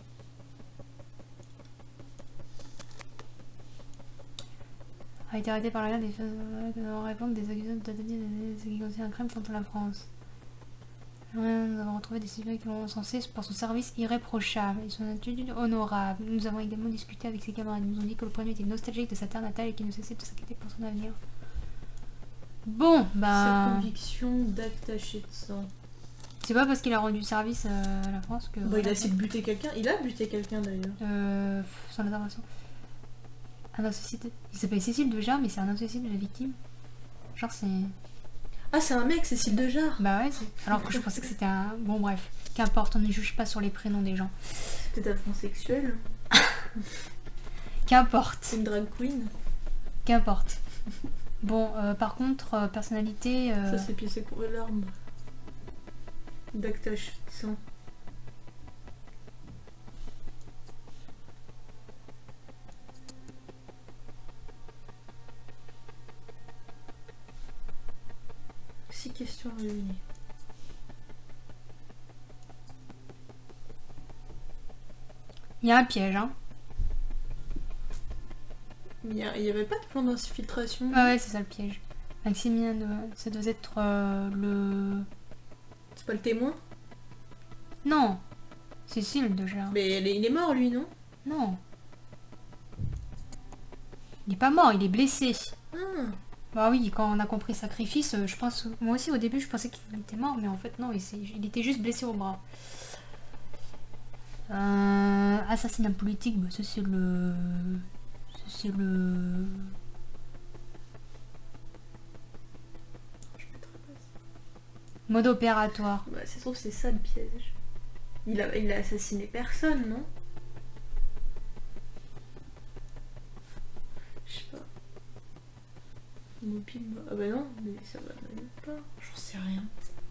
[SPEAKER 1] A été arrêté par la garde en réponse des accusations de tentative d'exécuter un crime contre la France. Nous avons retrouvé des civils qui l'ont encensé pour son service irréprochable et son attitude honorable. Nous avons également discuté avec ses camarades. Ils nous ont dit que le premier était nostalgique de sa terre natale et qu'il ne cessait de s'inquiéter pour son avenir. Bon, bah...
[SPEAKER 2] Sa conviction d'acte taché de sang.
[SPEAKER 1] C'est pas parce qu'il a rendu service à la France que...
[SPEAKER 2] Bon, il a essayé de buter quelqu'un. Il a buté quelqu'un d'ailleurs.
[SPEAKER 1] Son intervention. Un associé de... Il s'appelle Cécile de Gers, mais c'est un associé de la victime. Genre c'est...
[SPEAKER 2] Ah, c'est un mec, Cécile de Gers.
[SPEAKER 1] Bah ouais, alors que je pensais que c'était un... Bon bref, qu'importe, on ne juge pas sur les prénoms des gens.
[SPEAKER 2] Peut-être un transsexuel.
[SPEAKER 1] Qu'importe.
[SPEAKER 2] C'est une drag queen.
[SPEAKER 1] Qu'importe. Bon, par contre, personnalité...
[SPEAKER 2] Ça c'est pieds et l'arme. D'acte taché de sang. Questions réunies.
[SPEAKER 1] Il y a un piège, hein.
[SPEAKER 2] Il n'y avait pas de plan d'infiltration.
[SPEAKER 1] Ah ouais, c'est ça le piège. Maximilien, ça doit être le...
[SPEAKER 2] C'est pas le témoin?
[SPEAKER 1] Non. Cécile de Gers.
[SPEAKER 2] Mais il est mort lui, non?
[SPEAKER 1] Non. Il est pas mort, il est blessé.
[SPEAKER 2] Ah.
[SPEAKER 1] Bah oui, quand on a compris sacrifice, je pense... Moi aussi au début je pensais qu'il était mort, mais en fait non, il était juste blessé au bras. Assassinat politique, bah ça c'est le... Mode opératoire.
[SPEAKER 2] Bah ça se trouve c'est ça le piège. Il a assassiné personne, non? Je sais pas. Mobile... Ah bah non, mais ça va même pas. J'en sais rien.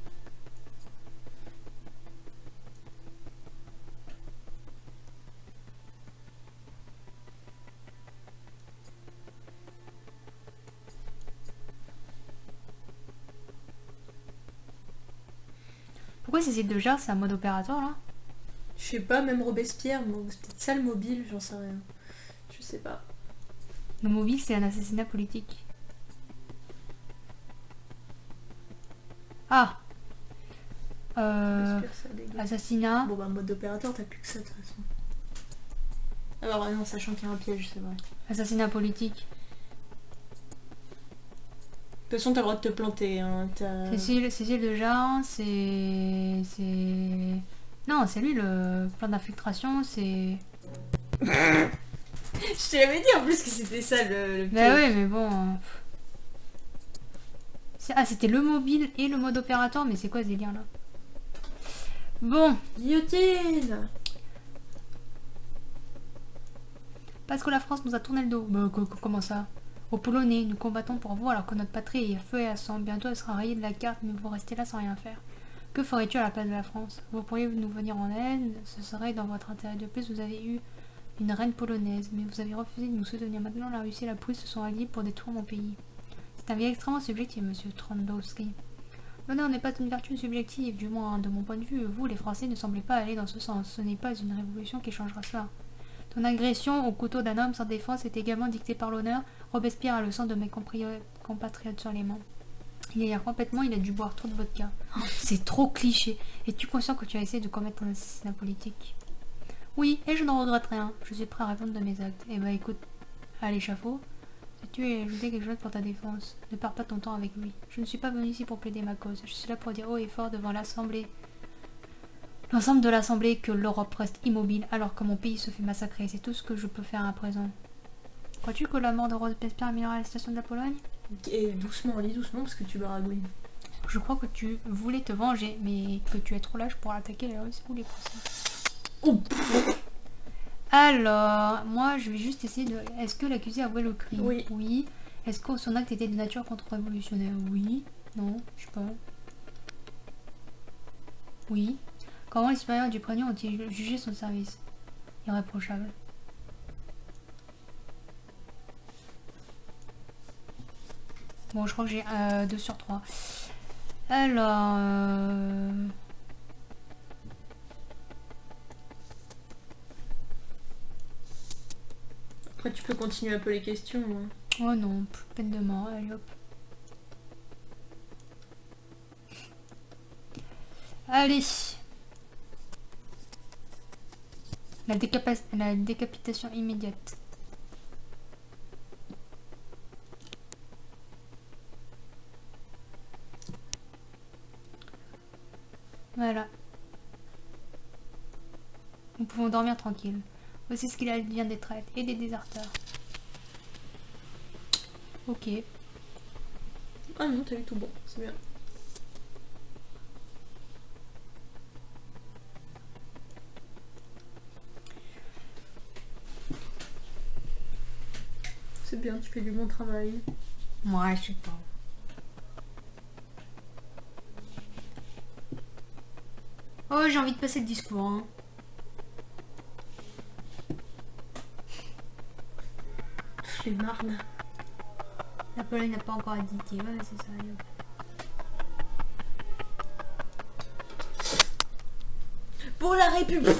[SPEAKER 1] Pourquoi Cécile de Gers c'est un mode opératoire là?
[SPEAKER 2] Je sais pas, même Robespierre, c'est peut-être ça le mobile, j'en sais rien. Je sais pas.
[SPEAKER 1] Le mobile c'est un assassinat politique. Ah
[SPEAKER 2] Robespierre, ça dégueule.
[SPEAKER 1] assassinat.
[SPEAKER 2] Bon bah mode opérateur, t'as plus que ça de toute façon. Alors ouais, non, sachant qu'il y a un piège, c'est vrai.
[SPEAKER 1] Assassinat politique.
[SPEAKER 2] De toute façon, t'as le droit de te planter. Hein.
[SPEAKER 1] Cécile de Gers, c'est... Non, c'est lui le plan d'infiltration, c'est...
[SPEAKER 2] Je t'avais dit en plus que c'était ça le piège.
[SPEAKER 1] Bah ouais, mais bon... Ah, c'était le mobile et le mode opérateur, mais c'est quoi ce délire là? Bon.
[SPEAKER 2] Guillotine.
[SPEAKER 1] Parce que la France nous a tourné le dos. Bah, comment ça? Aux Polonais, nous combattons pour vous alors que notre patrie est à feu et à sang. Bientôt elle sera rayée de la carte, mais vous restez là sans rien faire. Que ferais-tu à la place de la France? Vous pourriez nous venir en aide, ce serait dans votre intérêt. De plus, vous avez eu une reine polonaise, mais vous avez refusé de nous soutenir. Maintenant, la Russie et la Prusse se sont alliés pour détruire mon pays. C'est un avis extrêmement subjectif, monsieur Trandowski. L'honneur n'est pas une vertu subjective, du moins de mon point de vue. Vous, les Français, ne semblez pas aller dans ce sens. Ce n'est pas une révolution qui changera cela. Ton agression au couteau d'un homme sans défense est également dictée par l'honneur. Robespierre a le sang de mes compatriotes sur les mains. Il y a complètement, il a dû boire trop de vodka. Oh, c'est trop cliché. Es-tu conscient que tu as essayé de commettre un assassinat politique? Oui, et je n'en regrette rien. Je suis prêt à répondre de mes actes. Eh bah écoute, à l'échafaud, si tu as ajouté quelque chose pour ta défense, ne perds pas ton temps avec lui. Je ne suis pas venu ici pour plaider ma cause. Je suis là pour dire haut et fort devant l'Assemblée. L'ensemble de l'Assemblée que l'Europe reste immobile alors que mon pays se fait massacrer. C'est tout ce que je peux faire à présent. Crois-tu que la mort de Robespierre améliorera la situation de la Pologne?
[SPEAKER 2] Et doucement, lis doucement parce que tu baragouines.
[SPEAKER 1] Je crois que tu voulais te venger, mais que tu es trop lâche pour attaquer les Russes ou les Français.
[SPEAKER 2] Oh.
[SPEAKER 1] Alors, moi je vais juste essayer de... Est-ce que l'accusé a avoué le crime?
[SPEAKER 2] Oui.
[SPEAKER 1] Oui. Est-ce que son acte était de nature contre-révolutionnaire? Oui. Non, je sais pas. Oui. Comment les supérieurs du prévenu ont-ils jugé son service? Irréprochable. Bon, je crois que j'ai 2 sur 3. Alors...
[SPEAKER 2] Après, tu peux continuer un peu les questions. Hein.
[SPEAKER 1] Oh non, plus peine de mort. Allez hop. Allez. La décapitation immédiate. Voilà. Nous pouvons dormir tranquille. Voici ce qu'il advient des traîtres et des déserteurs. Ok.
[SPEAKER 2] Ah non, t'as eu tout bon, c'est bien. C'est bien, tu fais du bon travail.
[SPEAKER 1] Moi, je sais pas. Oh, j'ai envie de passer le discours. Hein.
[SPEAKER 2] Flemmarde.
[SPEAKER 1] La Pologne n'a pas encore édité. Ouais, c'est ça.
[SPEAKER 2] Pour la République.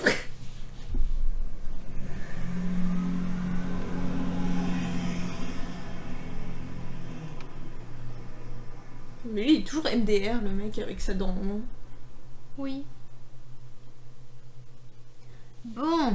[SPEAKER 2] Mais lui, il est toujours MDR, le mec, avec sa dent. Non?
[SPEAKER 1] Oui. Bon.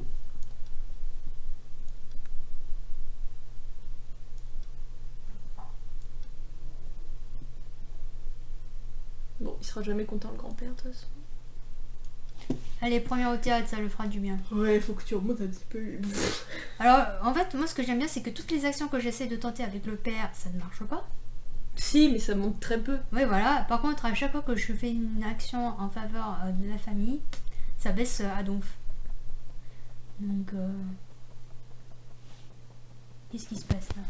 [SPEAKER 2] Bon, il sera jamais content, le grand-père, de toute façon.
[SPEAKER 1] Allez, première au théâtre, ça le fera du bien.
[SPEAKER 2] Ouais, faut que tu remontes un petit peu.
[SPEAKER 1] Alors, en fait, moi, ce que j'aime bien, c'est que toutes les actions que j'essaie de tenter avec le père, ça ne marche pas.
[SPEAKER 2] Si, mais ça monte très peu.
[SPEAKER 1] Oui, voilà. Par contre, à chaque fois que je fais une action en faveur de la famille, ça baisse à donf. Donc, qu'est-ce qui se passe là?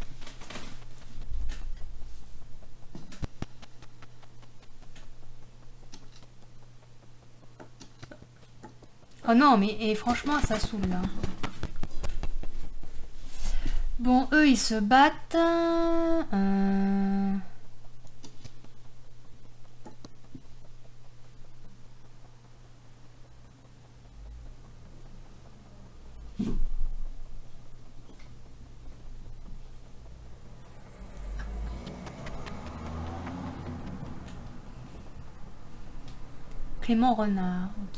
[SPEAKER 1] Oh non, mais et franchement, ça saoule là. Bon, eux, ils se battent. Clément Renard, ok.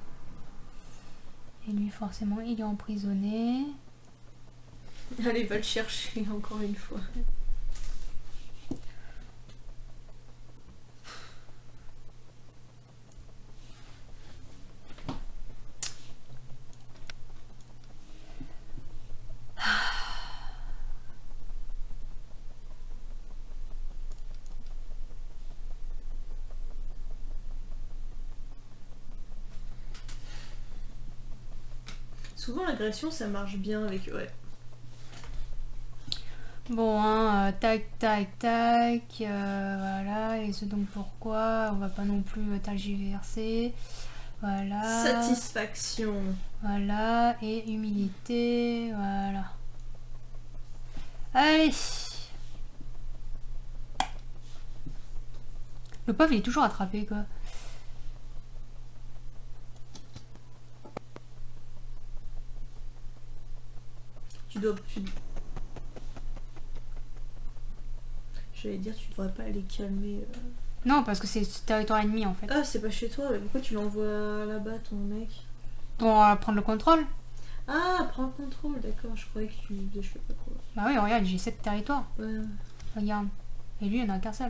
[SPEAKER 1] Et lui, forcément, il est emprisonné.
[SPEAKER 2] Allez, va le chercher encore une fois. Souvent l'agression ça marche bien avec eux, ouais.
[SPEAKER 1] Bon, hein, tac, tac, tac, voilà, et c'est donc pourquoi on va pas non plus tergiverser, voilà.
[SPEAKER 2] Satisfaction.
[SPEAKER 1] Voilà, et humilité, voilà. Allez. Le pauvre il est toujours attrapé quoi.
[SPEAKER 2] Tu dois... J'allais dire, tu devrais pas les calmer.
[SPEAKER 1] Non, parce que c'est territoire ennemi en fait.
[SPEAKER 2] Ah, c'est pas chez toi, mais pourquoi tu l'envoies là-bas, ton mec?
[SPEAKER 1] Pour prendre le contrôle.
[SPEAKER 2] Ah, prends le contrôle, d'accord, je croyais que tu faisais je sais pas quoi.
[SPEAKER 1] Bah oui, regarde, j'ai 7 territoires.
[SPEAKER 2] Ouais.
[SPEAKER 1] Regarde. Et lui, il en a qu'un seul.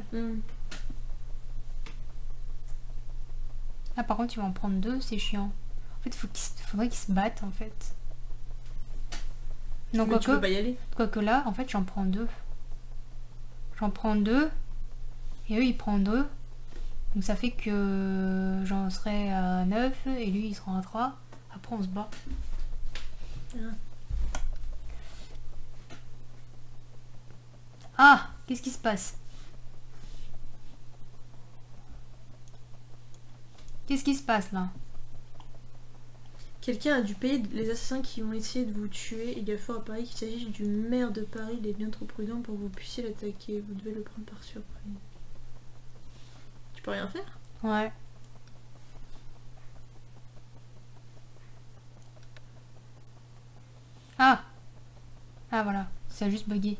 [SPEAKER 1] Là, par contre, il va en prendre 2, c'est chiant. En fait, faudrait qu'ils se battent, en fait. Non,
[SPEAKER 2] Mais tu peux pas y aller.
[SPEAKER 1] quoique là, en fait, j'en prends 2. J'en prends 2. Et eux, ils prennent 2. Donc ça fait que j'en serai à 9 et lui, il sera à 3. Après, on se bat. Ah, qu'est-ce qui se passe? Qu'est-ce qui se passe là?
[SPEAKER 2] Quelqu'un a dû payer les assassins qui ont essayé de vous tuer. Il y a fort à parier qu'il s'agit du maire de Paris. Il est bien trop prudent pour que vous puissiez l'attaquer. Vous devez le prendre par surprise. Tu peux rien faire?
[SPEAKER 1] Ouais. Ah! Ah voilà, ça a juste bugué.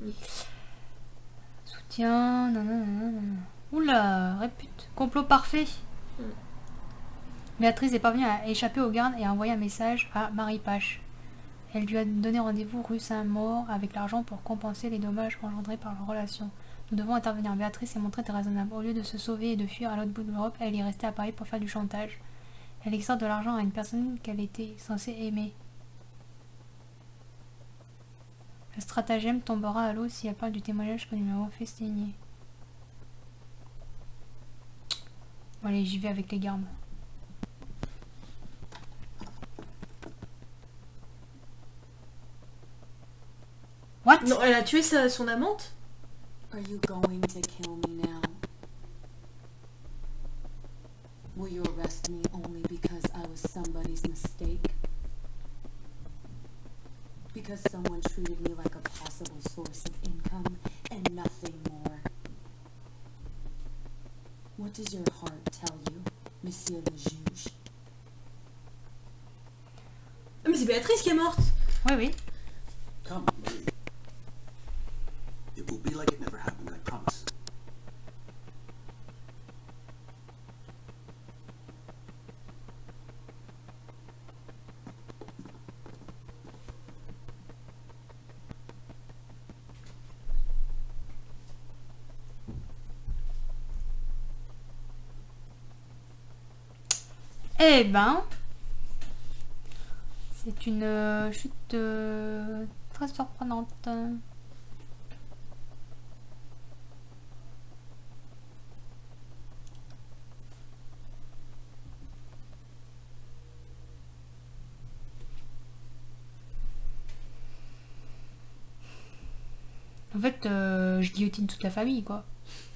[SPEAKER 1] Soutien, nanana. Oula, répute. Complot parfait. Béatrice est parvenue à échapper aux gardes et a envoyé un message à Marie Pache. Elle lui a donné rendez-vous rue Saint-Maur avec l'argent pour compenser les dommages engendrés par leur relation. Nous devons intervenir. Béatrice s'est montrée très raisonnable. Au lieu de se sauver et de fuir à l'autre bout de l'Europe, elle est restée à Paris pour faire du chantage. Elle extorque de l'argent à une personne qu'elle était censée aimer. Le stratagème tombera à l'eau si elle parle du témoignage que nous lui avons fait signer. Bon, allez, j'y vais avec les gardes. What?
[SPEAKER 2] Non, elle a tué son amante?
[SPEAKER 6] Are you going to kill me now? Will you arrest me only because I was somebody's mistake? Because someone treated me like a possible source of income and nothing more? What does your heart tell you, Monsieur le Juge?
[SPEAKER 2] Ah, mais c'est Béatrice qui est morte!
[SPEAKER 1] Oui, oui.
[SPEAKER 8] Come, Marie. It will be like it never happened, I promise.
[SPEAKER 1] Eh ben, c'est une chute très surprenante. En fait, je guillotine toute la famille, quoi.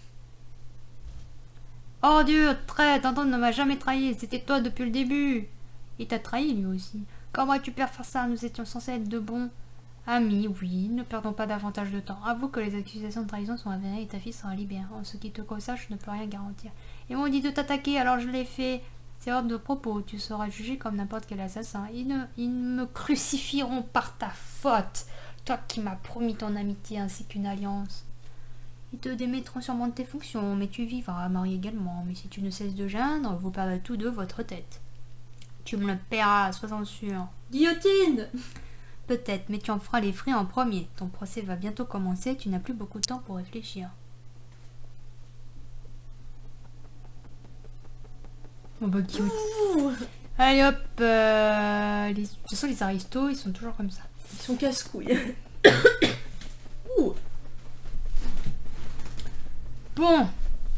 [SPEAKER 1] Oh Dieu, traite, Anton ne m'a jamais trahi, c'était toi depuis le début. Il t'a trahi lui aussi. Comment as-tu pu faire ça? Nous étions censés être de bons amis, oui, ne perdons pas davantage de temps. Avoue que les accusations de trahison sont avérées et ta fille sera libérée. En ce qui te concerne, je ne peux rien garantir. Ils m'ont dit de t'attaquer, alors je l'ai fait. C'est hors de propos, tu seras jugé comme n'importe quel assassin. Ils me crucifieront par ta faute. Toi qui m'as promis ton amitié ainsi qu'une alliance. Ils te démettront sûrement de tes fonctions, mais tu vivras, marié également. Mais si tu ne cesses de geindre, vous perdrez tous deux votre tête. Tu me le paieras, sois-en sûr.
[SPEAKER 2] Guillotine!
[SPEAKER 1] Peut-être, mais tu en feras les frais en premier. Ton procès va bientôt commencer, tu n'as plus beaucoup de temps pour réfléchir. Bon bah guillotine. Allez hop, de toute façon les aristos, ils sont toujours comme ça.
[SPEAKER 2] Ils sont casse-couilles. Ouh.
[SPEAKER 1] Bon.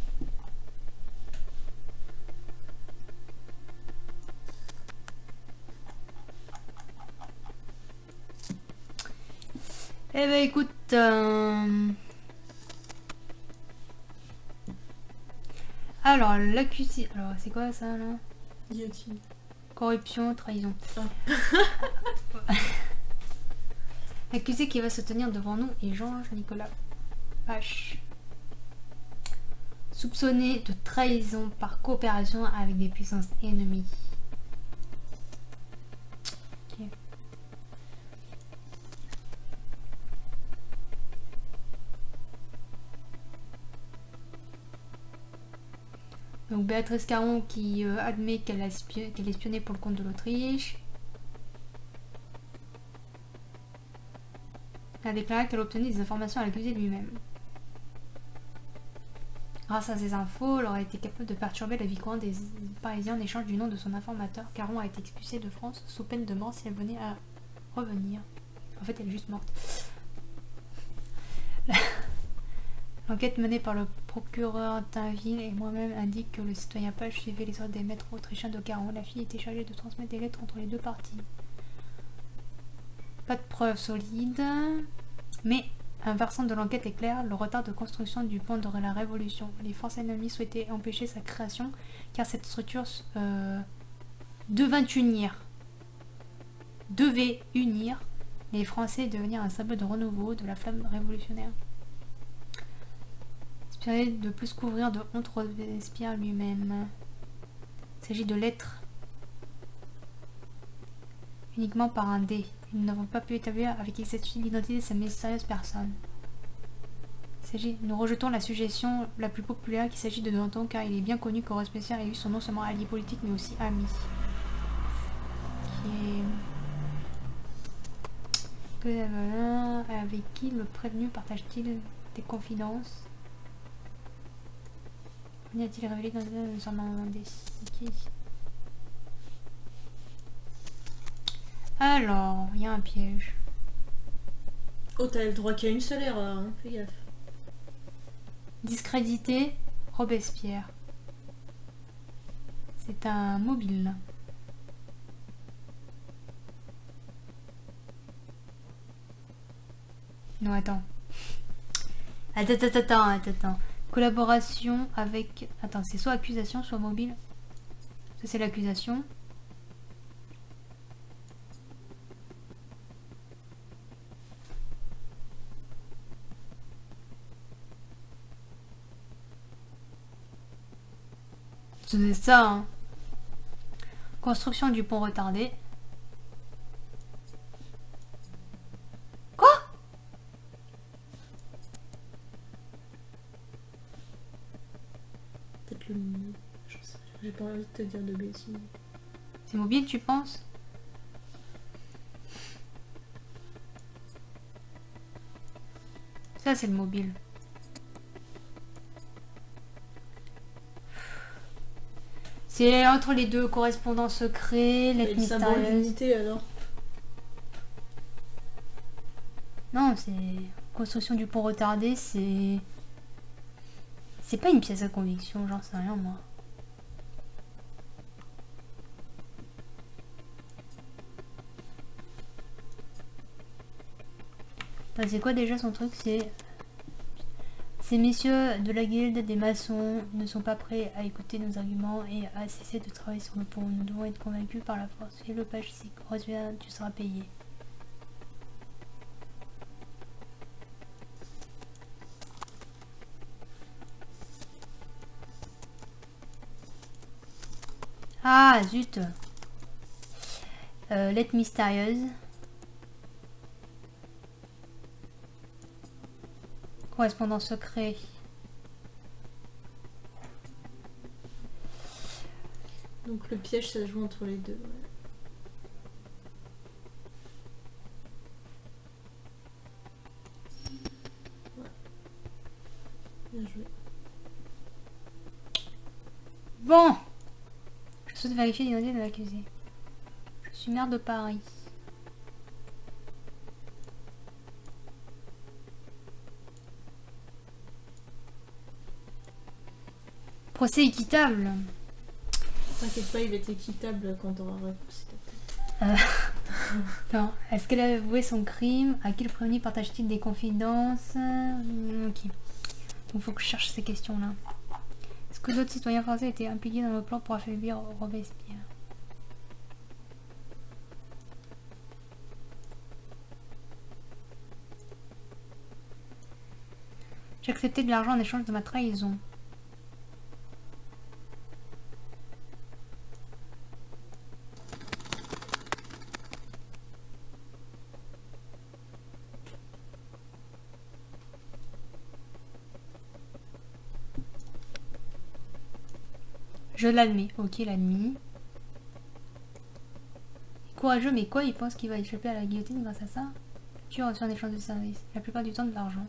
[SPEAKER 1] Eh ben écoute, alors l'accusé, alors c'est quoi ça là?
[SPEAKER 2] Guillotine.
[SPEAKER 1] Corruption, trahison. L'accusé qui va se tenir devant nous est Jean-Nicolas Pache. Soupçonné de trahison par coopération avec des puissances ennemies. Ok. Donc Béatrice Caron qui admet qu'elle espionnait pour le compte de l'Autriche. Elle a déclaré qu'elle obtenait des informations à l'accusé lui-même. Grâce à ces infos, elle aurait été capable de perturber la vie courante des Parisiens en échange du nom de son informateur. Caron a été expulsée de France sous peine de mort si elle venait à revenir. En fait, elle est juste morte. L'enquête menée par le procureur Tinville et moi-même indique que le citoyen Page suivait les ordres des maîtres autrichiens de Caron. La fille était chargée de transmettre des lettres entre les deux parties. Pas de preuves solides, mais un versant de l'enquête est clair, le retard de construction du pont de la Révolution. Les forces ennemies souhaitaient empêcher sa création car cette structure devait unir les Français et devenir un symbole de renouveau de la flamme révolutionnaire. Inspiré de plus couvrir de honte Robespierre lui-même. Il s'agit de lettres uniquement par un dé. Nous n'avons pas pu établir avec exactitude l'identité de cette mystérieuse personne. Nous rejetons la suggestion la plus populaire qu'il s'agit de Danton car il est bien connu que Robespierre ait eu son non seulement allié politique mais aussi ami. Avec qui le prévenu partage-t-il des confidences? N'y a-t-il révélé dans un demandé? Alors, il y a un piège.
[SPEAKER 2] Oh, t'as le droit qu'il y a une seule erreur, hein. Fais gaffe.
[SPEAKER 1] Discréditer Robespierre. C'est un mobile. Non, attends. Attends. Collaboration avec... Attends, c'est soit accusation, soit mobile. Ça, c'est l'accusation. C'est ça, hein. Construction du pont retardé. Quoi?
[SPEAKER 2] Peut-être le... J'ai pas envie de te dire de bêtises.
[SPEAKER 1] C'est mobile, tu penses? Ça, c'est le mobile. C'est entre les deux, correspondant secret, lettre mystérieuse.
[SPEAKER 2] Symbole d'unité alors.
[SPEAKER 1] Non, c'est... Construction du pont retardé, c'est... C'est pas une pièce à conviction, j'en sais rien, moi. Enfin, c'est quoi déjà son truc? C'est... Ces messieurs de la guilde des maçons ne sont pas prêts à écouter nos arguments et à cesser de travailler sur le pont. Nous devons être convaincus par la force. Fais le page si Robespierre, tu seras payé. Ah, zut. Lettre mystérieuse. Correspondant secret.
[SPEAKER 2] Donc le piège, ça se joue entre les deux. Ouais. Bien joué.
[SPEAKER 1] Bon. Je souhaite vérifier l'identité de l'accusé. Je suis maire de Paris. Procès équitable.
[SPEAKER 2] T'inquiète pas, il va être équitable quand t'auras réponse.
[SPEAKER 1] Attends, est-ce qu'elle a avoué son crime? À qui le prévenu partage-t-il des confidences? Ok. Donc faut que je cherche ces questions-là. Est-ce que d'autres citoyens français étaient impliqués dans le plan pour affaiblir Robespierre? J'ai accepté de l'argent en échange de ma trahison. Je l'admets. Ok, l'admis. Courageux, mais quoi? Il pense qu'il va échapper à la guillotine grâce à ça? Tu reçois un échange de service. La plupart du temps de l'argent.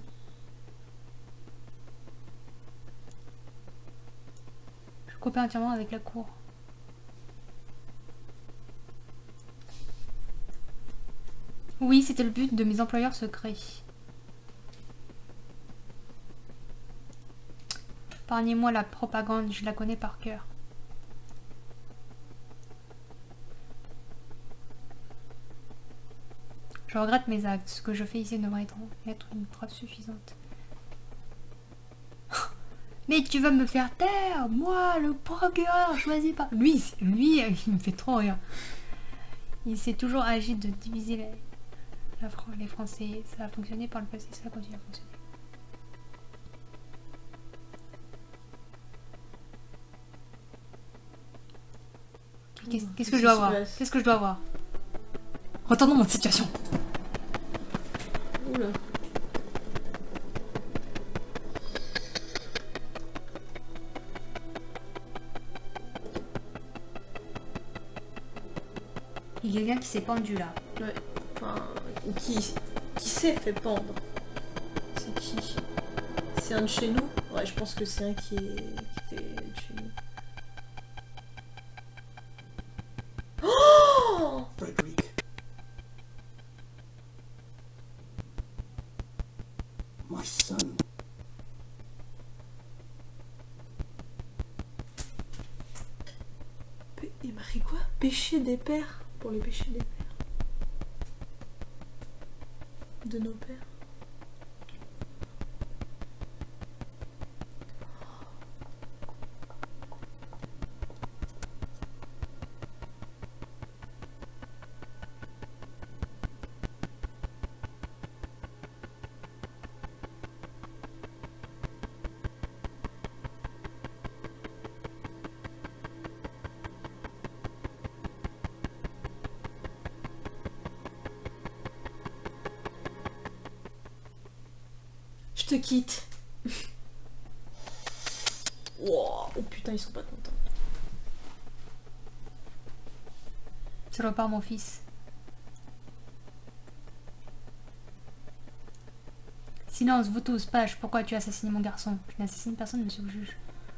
[SPEAKER 1] Je coopère entièrement avec la cour. Oui, c'était le but de mes employeurs secrets. Épargnez-moi la propagande, je la connais par cœur. Je regrette mes actes. Ce que je fais ici devrait être une preuve suffisante. Mais tu vas me faire taire, moi, le procureur choisi par... Lui, il me fait trop rire. Il s'est toujours agi de diviser les Français. Ça a fonctionné par le passé, ça continue à fonctionner. Qu'est-ce que je dois avoir? Qu'est-ce que je dois avoir? Retournons dans notre situation.
[SPEAKER 2] Oula.
[SPEAKER 1] Il y a quelqu'un qui s'est pendu là.
[SPEAKER 2] Ouais. Enfin, qui s'est fait pendre. C'est qui? C'est un de chez nous? Ouais, je pense que c'est un qui était de chez nous. Oh!
[SPEAKER 8] Frederick. My son.
[SPEAKER 2] Il m'a fait quoi? Péché des pères? Pour les péchés des pères. De nos pères. Je te quitte. Wow. Oh putain, ils sont pas contents.
[SPEAKER 1] Tu repars, mon fils. Silence, vous tous, Page, pourquoi tu as assassiné mon garçon? Je n'assassine personne, monsieur le juge.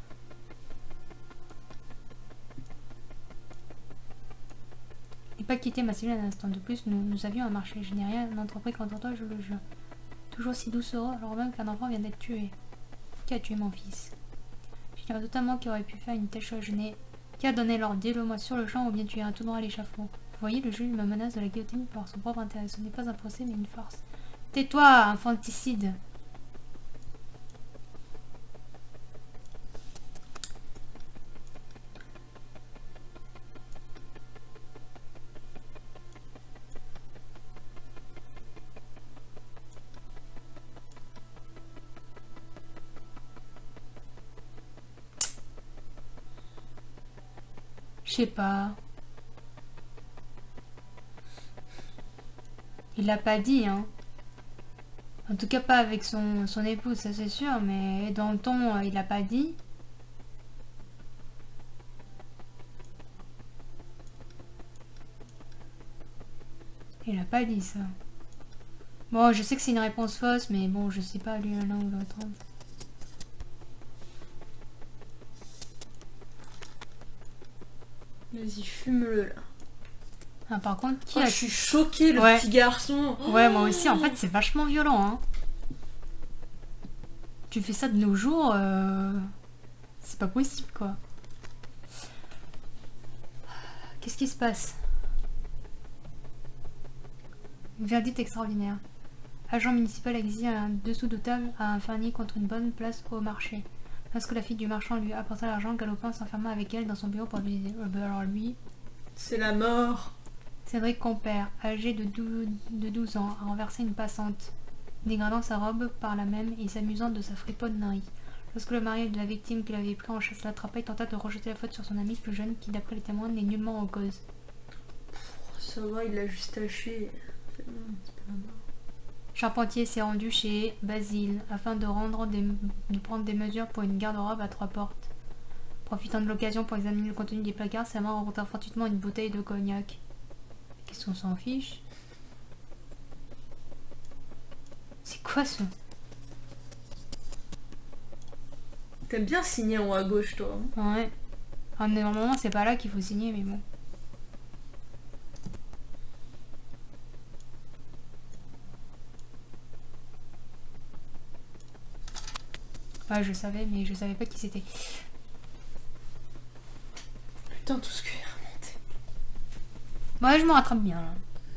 [SPEAKER 1] N'ai pas quitté ma cellule un instant de plus, nous avions un marché. Je n'ai rien entrepris contre toi, je le jure. Toujours si doucereux, alors même qu'un enfant vient d'être tué. Qui a tué mon fils? J'ignorais totalement qui aurait pu faire une telle chose. Je n'ai qu'à donner l'ordre, dis-le-moi sur le champ ou bien tu iras tout droit à l'échafaud. Vous voyez, le juge me menace de la guillotine par son propre intérêt. Ce n'est pas un procès, mais une farce. Tais-toi, infanticide! Je sais pas. Il l'a pas dit, hein. En tout cas pas avec son épouse, ça c'est sûr, mais dans le ton, il l'a pas dit. Il a pas dit ça. Bon, je sais que c'est une réponse fausse, mais bon, je sais pas lui l'un ou l'autre.
[SPEAKER 2] Vas-y, fume-le là.
[SPEAKER 1] Ah, par contre, qui
[SPEAKER 2] Oh,
[SPEAKER 1] a...
[SPEAKER 2] je suis choquée, le
[SPEAKER 1] Ouais.
[SPEAKER 2] petit garçon.
[SPEAKER 1] Ouais, moi aussi, en fait, c'est vachement violent, hein. Tu fais ça de nos jours, c'est pas possible, quoi. Qu'est-ce qui se passe? Verdict extraordinaire. Agent municipal exige un dessous de table à un fermier contre une bonne place au marché. Lorsque la fille du marchand lui apporta l'argent, Galopin s'enferma avec elle dans son bureau pour lui dire alors lui...
[SPEAKER 2] C'est la mort.
[SPEAKER 1] Cédric Compère, âgé de 12 ans, a renversé une passante, dégradant sa robe par là même et s'amusant de sa friponnerie. Lorsque le mari de la victime qui l'avait pris en chasse l'attrapa, il tenta de rejeter la faute sur son ami plus jeune qui, d'après les témoins, n'est nullement en cause.
[SPEAKER 2] Ça va, il l'a juste taché. C'est bon, c'est pas la mort.
[SPEAKER 1] Charpentier s'est rendu chez Basile afin de prendre des mesures pour une garde-robe à 3 portes. Profitant de l'occasion pour examiner le contenu des placards, sa main rencontra fortuitement une bouteille de cognac. Qu'est-ce qu'on s'en fiche? C'est quoi ce...
[SPEAKER 2] T'aimes bien signer en haut à gauche, toi. Hein.
[SPEAKER 1] Ouais. Ah, mais normalement, c'est pas là qu'il faut signer, mais bon. Ouais, je savais, mais je savais pas qui c'était.
[SPEAKER 2] Putain, tout ce que j'ai remonté.
[SPEAKER 1] Ouais, je me rattrape bien, là.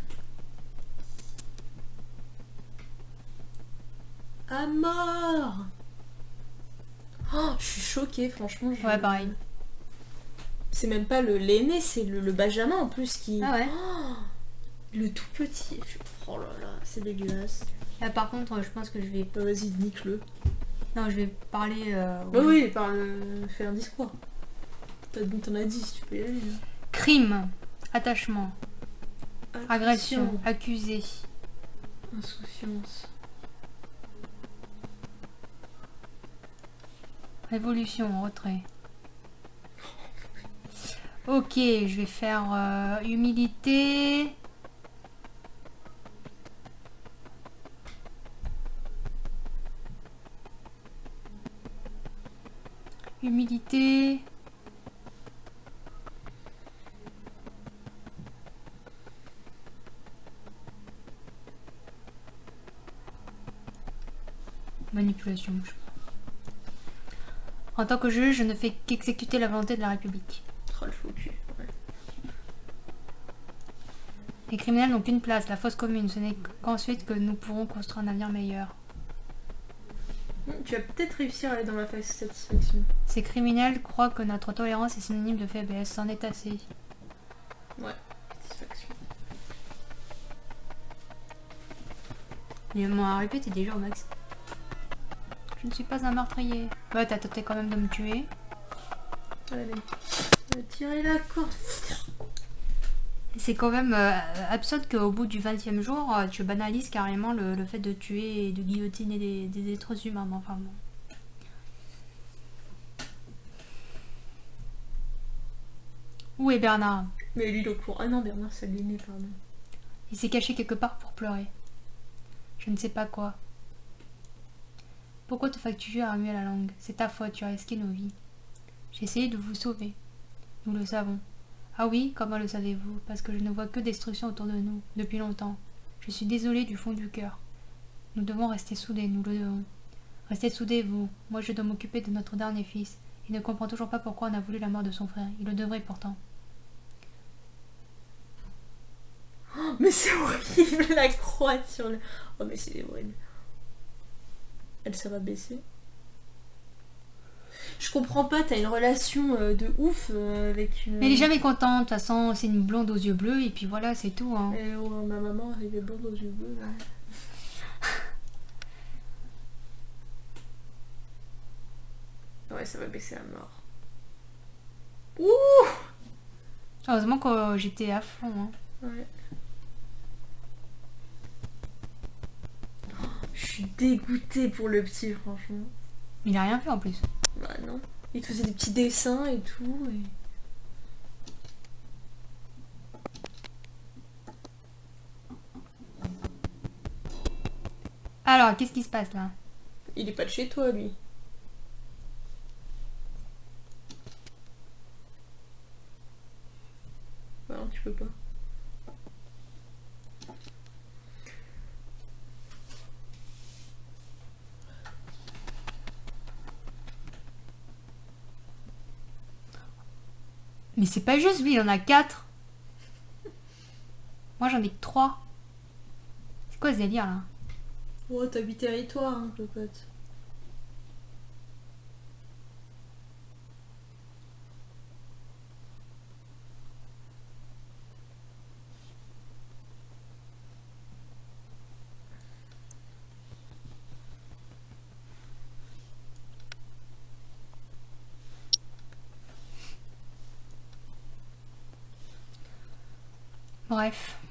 [SPEAKER 2] À mort. Oh, je suis choquée, franchement.
[SPEAKER 1] Ouais, pareil.
[SPEAKER 2] C'est même pas l'aîné, c'est le Benjamin en plus qui...
[SPEAKER 1] Ah ouais.
[SPEAKER 2] Oh, le tout petit. Oh là là, c'est dégueulasse.
[SPEAKER 1] Là, par contre, je pense que je vais...
[SPEAKER 2] Vas-y, nique-le.
[SPEAKER 1] Non, je vais parler...
[SPEAKER 2] Bah oui, fais un discours. T'en as dit, si tu peux y aller.
[SPEAKER 1] Crime, attachement, agression, accusé.
[SPEAKER 2] Insouciance.
[SPEAKER 1] Révolution, retrait. Ok, je vais faire humilité. Humilité. Manipulation, je sais pas. En tant que juge, je ne fais qu'exécuter la volonté de la République.
[SPEAKER 2] Oh le faux cul, ouais.
[SPEAKER 1] Les criminels n'ont qu'une place, la fosse commune. Ce n'est qu'ensuite que nous pourrons construire un avenir meilleur.
[SPEAKER 2] Tu vas peut-être réussir à aller dans ma phase satisfaction.
[SPEAKER 1] Ces criminels croient que notre tolérance est synonyme de faiblesse. C'en est assez.
[SPEAKER 2] Ouais, satisfaction.
[SPEAKER 1] Et mon RP t'es déjà au max. Je ne suis pas un meurtrier. Ouais, t'as tenté quand même de me tuer.
[SPEAKER 2] Allez, tirer la corde.
[SPEAKER 1] C'est quand même absurde qu'au bout du 20e jour, tu banalises carrément le fait de tuer et de guillotiner des êtres humains. Enfin bon. Où est Bernard?
[SPEAKER 2] Mais lui, le cours. Ah non, Bernard Saliné, pardon.
[SPEAKER 1] Il s'est caché quelque part pour pleurer. Je ne sais pas quoi. Pourquoi te facturer à remuer la langue? C'est ta faute, tu as risqué nos vies. J'ai essayé de vous sauver. Nous le savons. Ah oui, comment le savez-vous? Parce que je ne vois que destruction autour de nous, depuis longtemps. Je suis désolée du fond du cœur. Nous devons rester soudés, nous le devons. Restez soudés, vous. Moi, je dois m'occuper de notre dernier fils. Il ne comprend toujours pas pourquoi on a voulu la mort de son frère. Il le devrait pourtant.
[SPEAKER 2] Oh, mais c'est horrible, la croix sur le... Oh, mais c'est horrible. Elle, ça va baisser. Je comprends pas, t'as une relation de ouf avec...
[SPEAKER 1] Mais elle est jamais contente, de toute façon, c'est une blonde aux yeux bleus, et puis voilà, c'est tout. Hein.
[SPEAKER 2] Et oh, ma maman arrivait blonde aux yeux bleus. Là. Ouais, ça va baisser à mort. Ouh!
[SPEAKER 1] Heureusement que j'étais à fond. Hein.
[SPEAKER 2] Ouais. Oh, je suis dégoûtée pour le petit, franchement.
[SPEAKER 1] Il a rien fait en plus.
[SPEAKER 2] Bah non. Il te faisait des petits dessins et tout. Et...
[SPEAKER 1] Alors, qu'est-ce qui se passe là?
[SPEAKER 2] Il est pas de chez toi, lui. Bah non, tu peux pas.
[SPEAKER 1] Mais c'est pas juste, lui, il en a 4. Moi, j'en ai que 3. C'est quoi ce délire, là?
[SPEAKER 2] Oh, t'as 8 territoires, hein, cocotte.
[SPEAKER 1] Bref.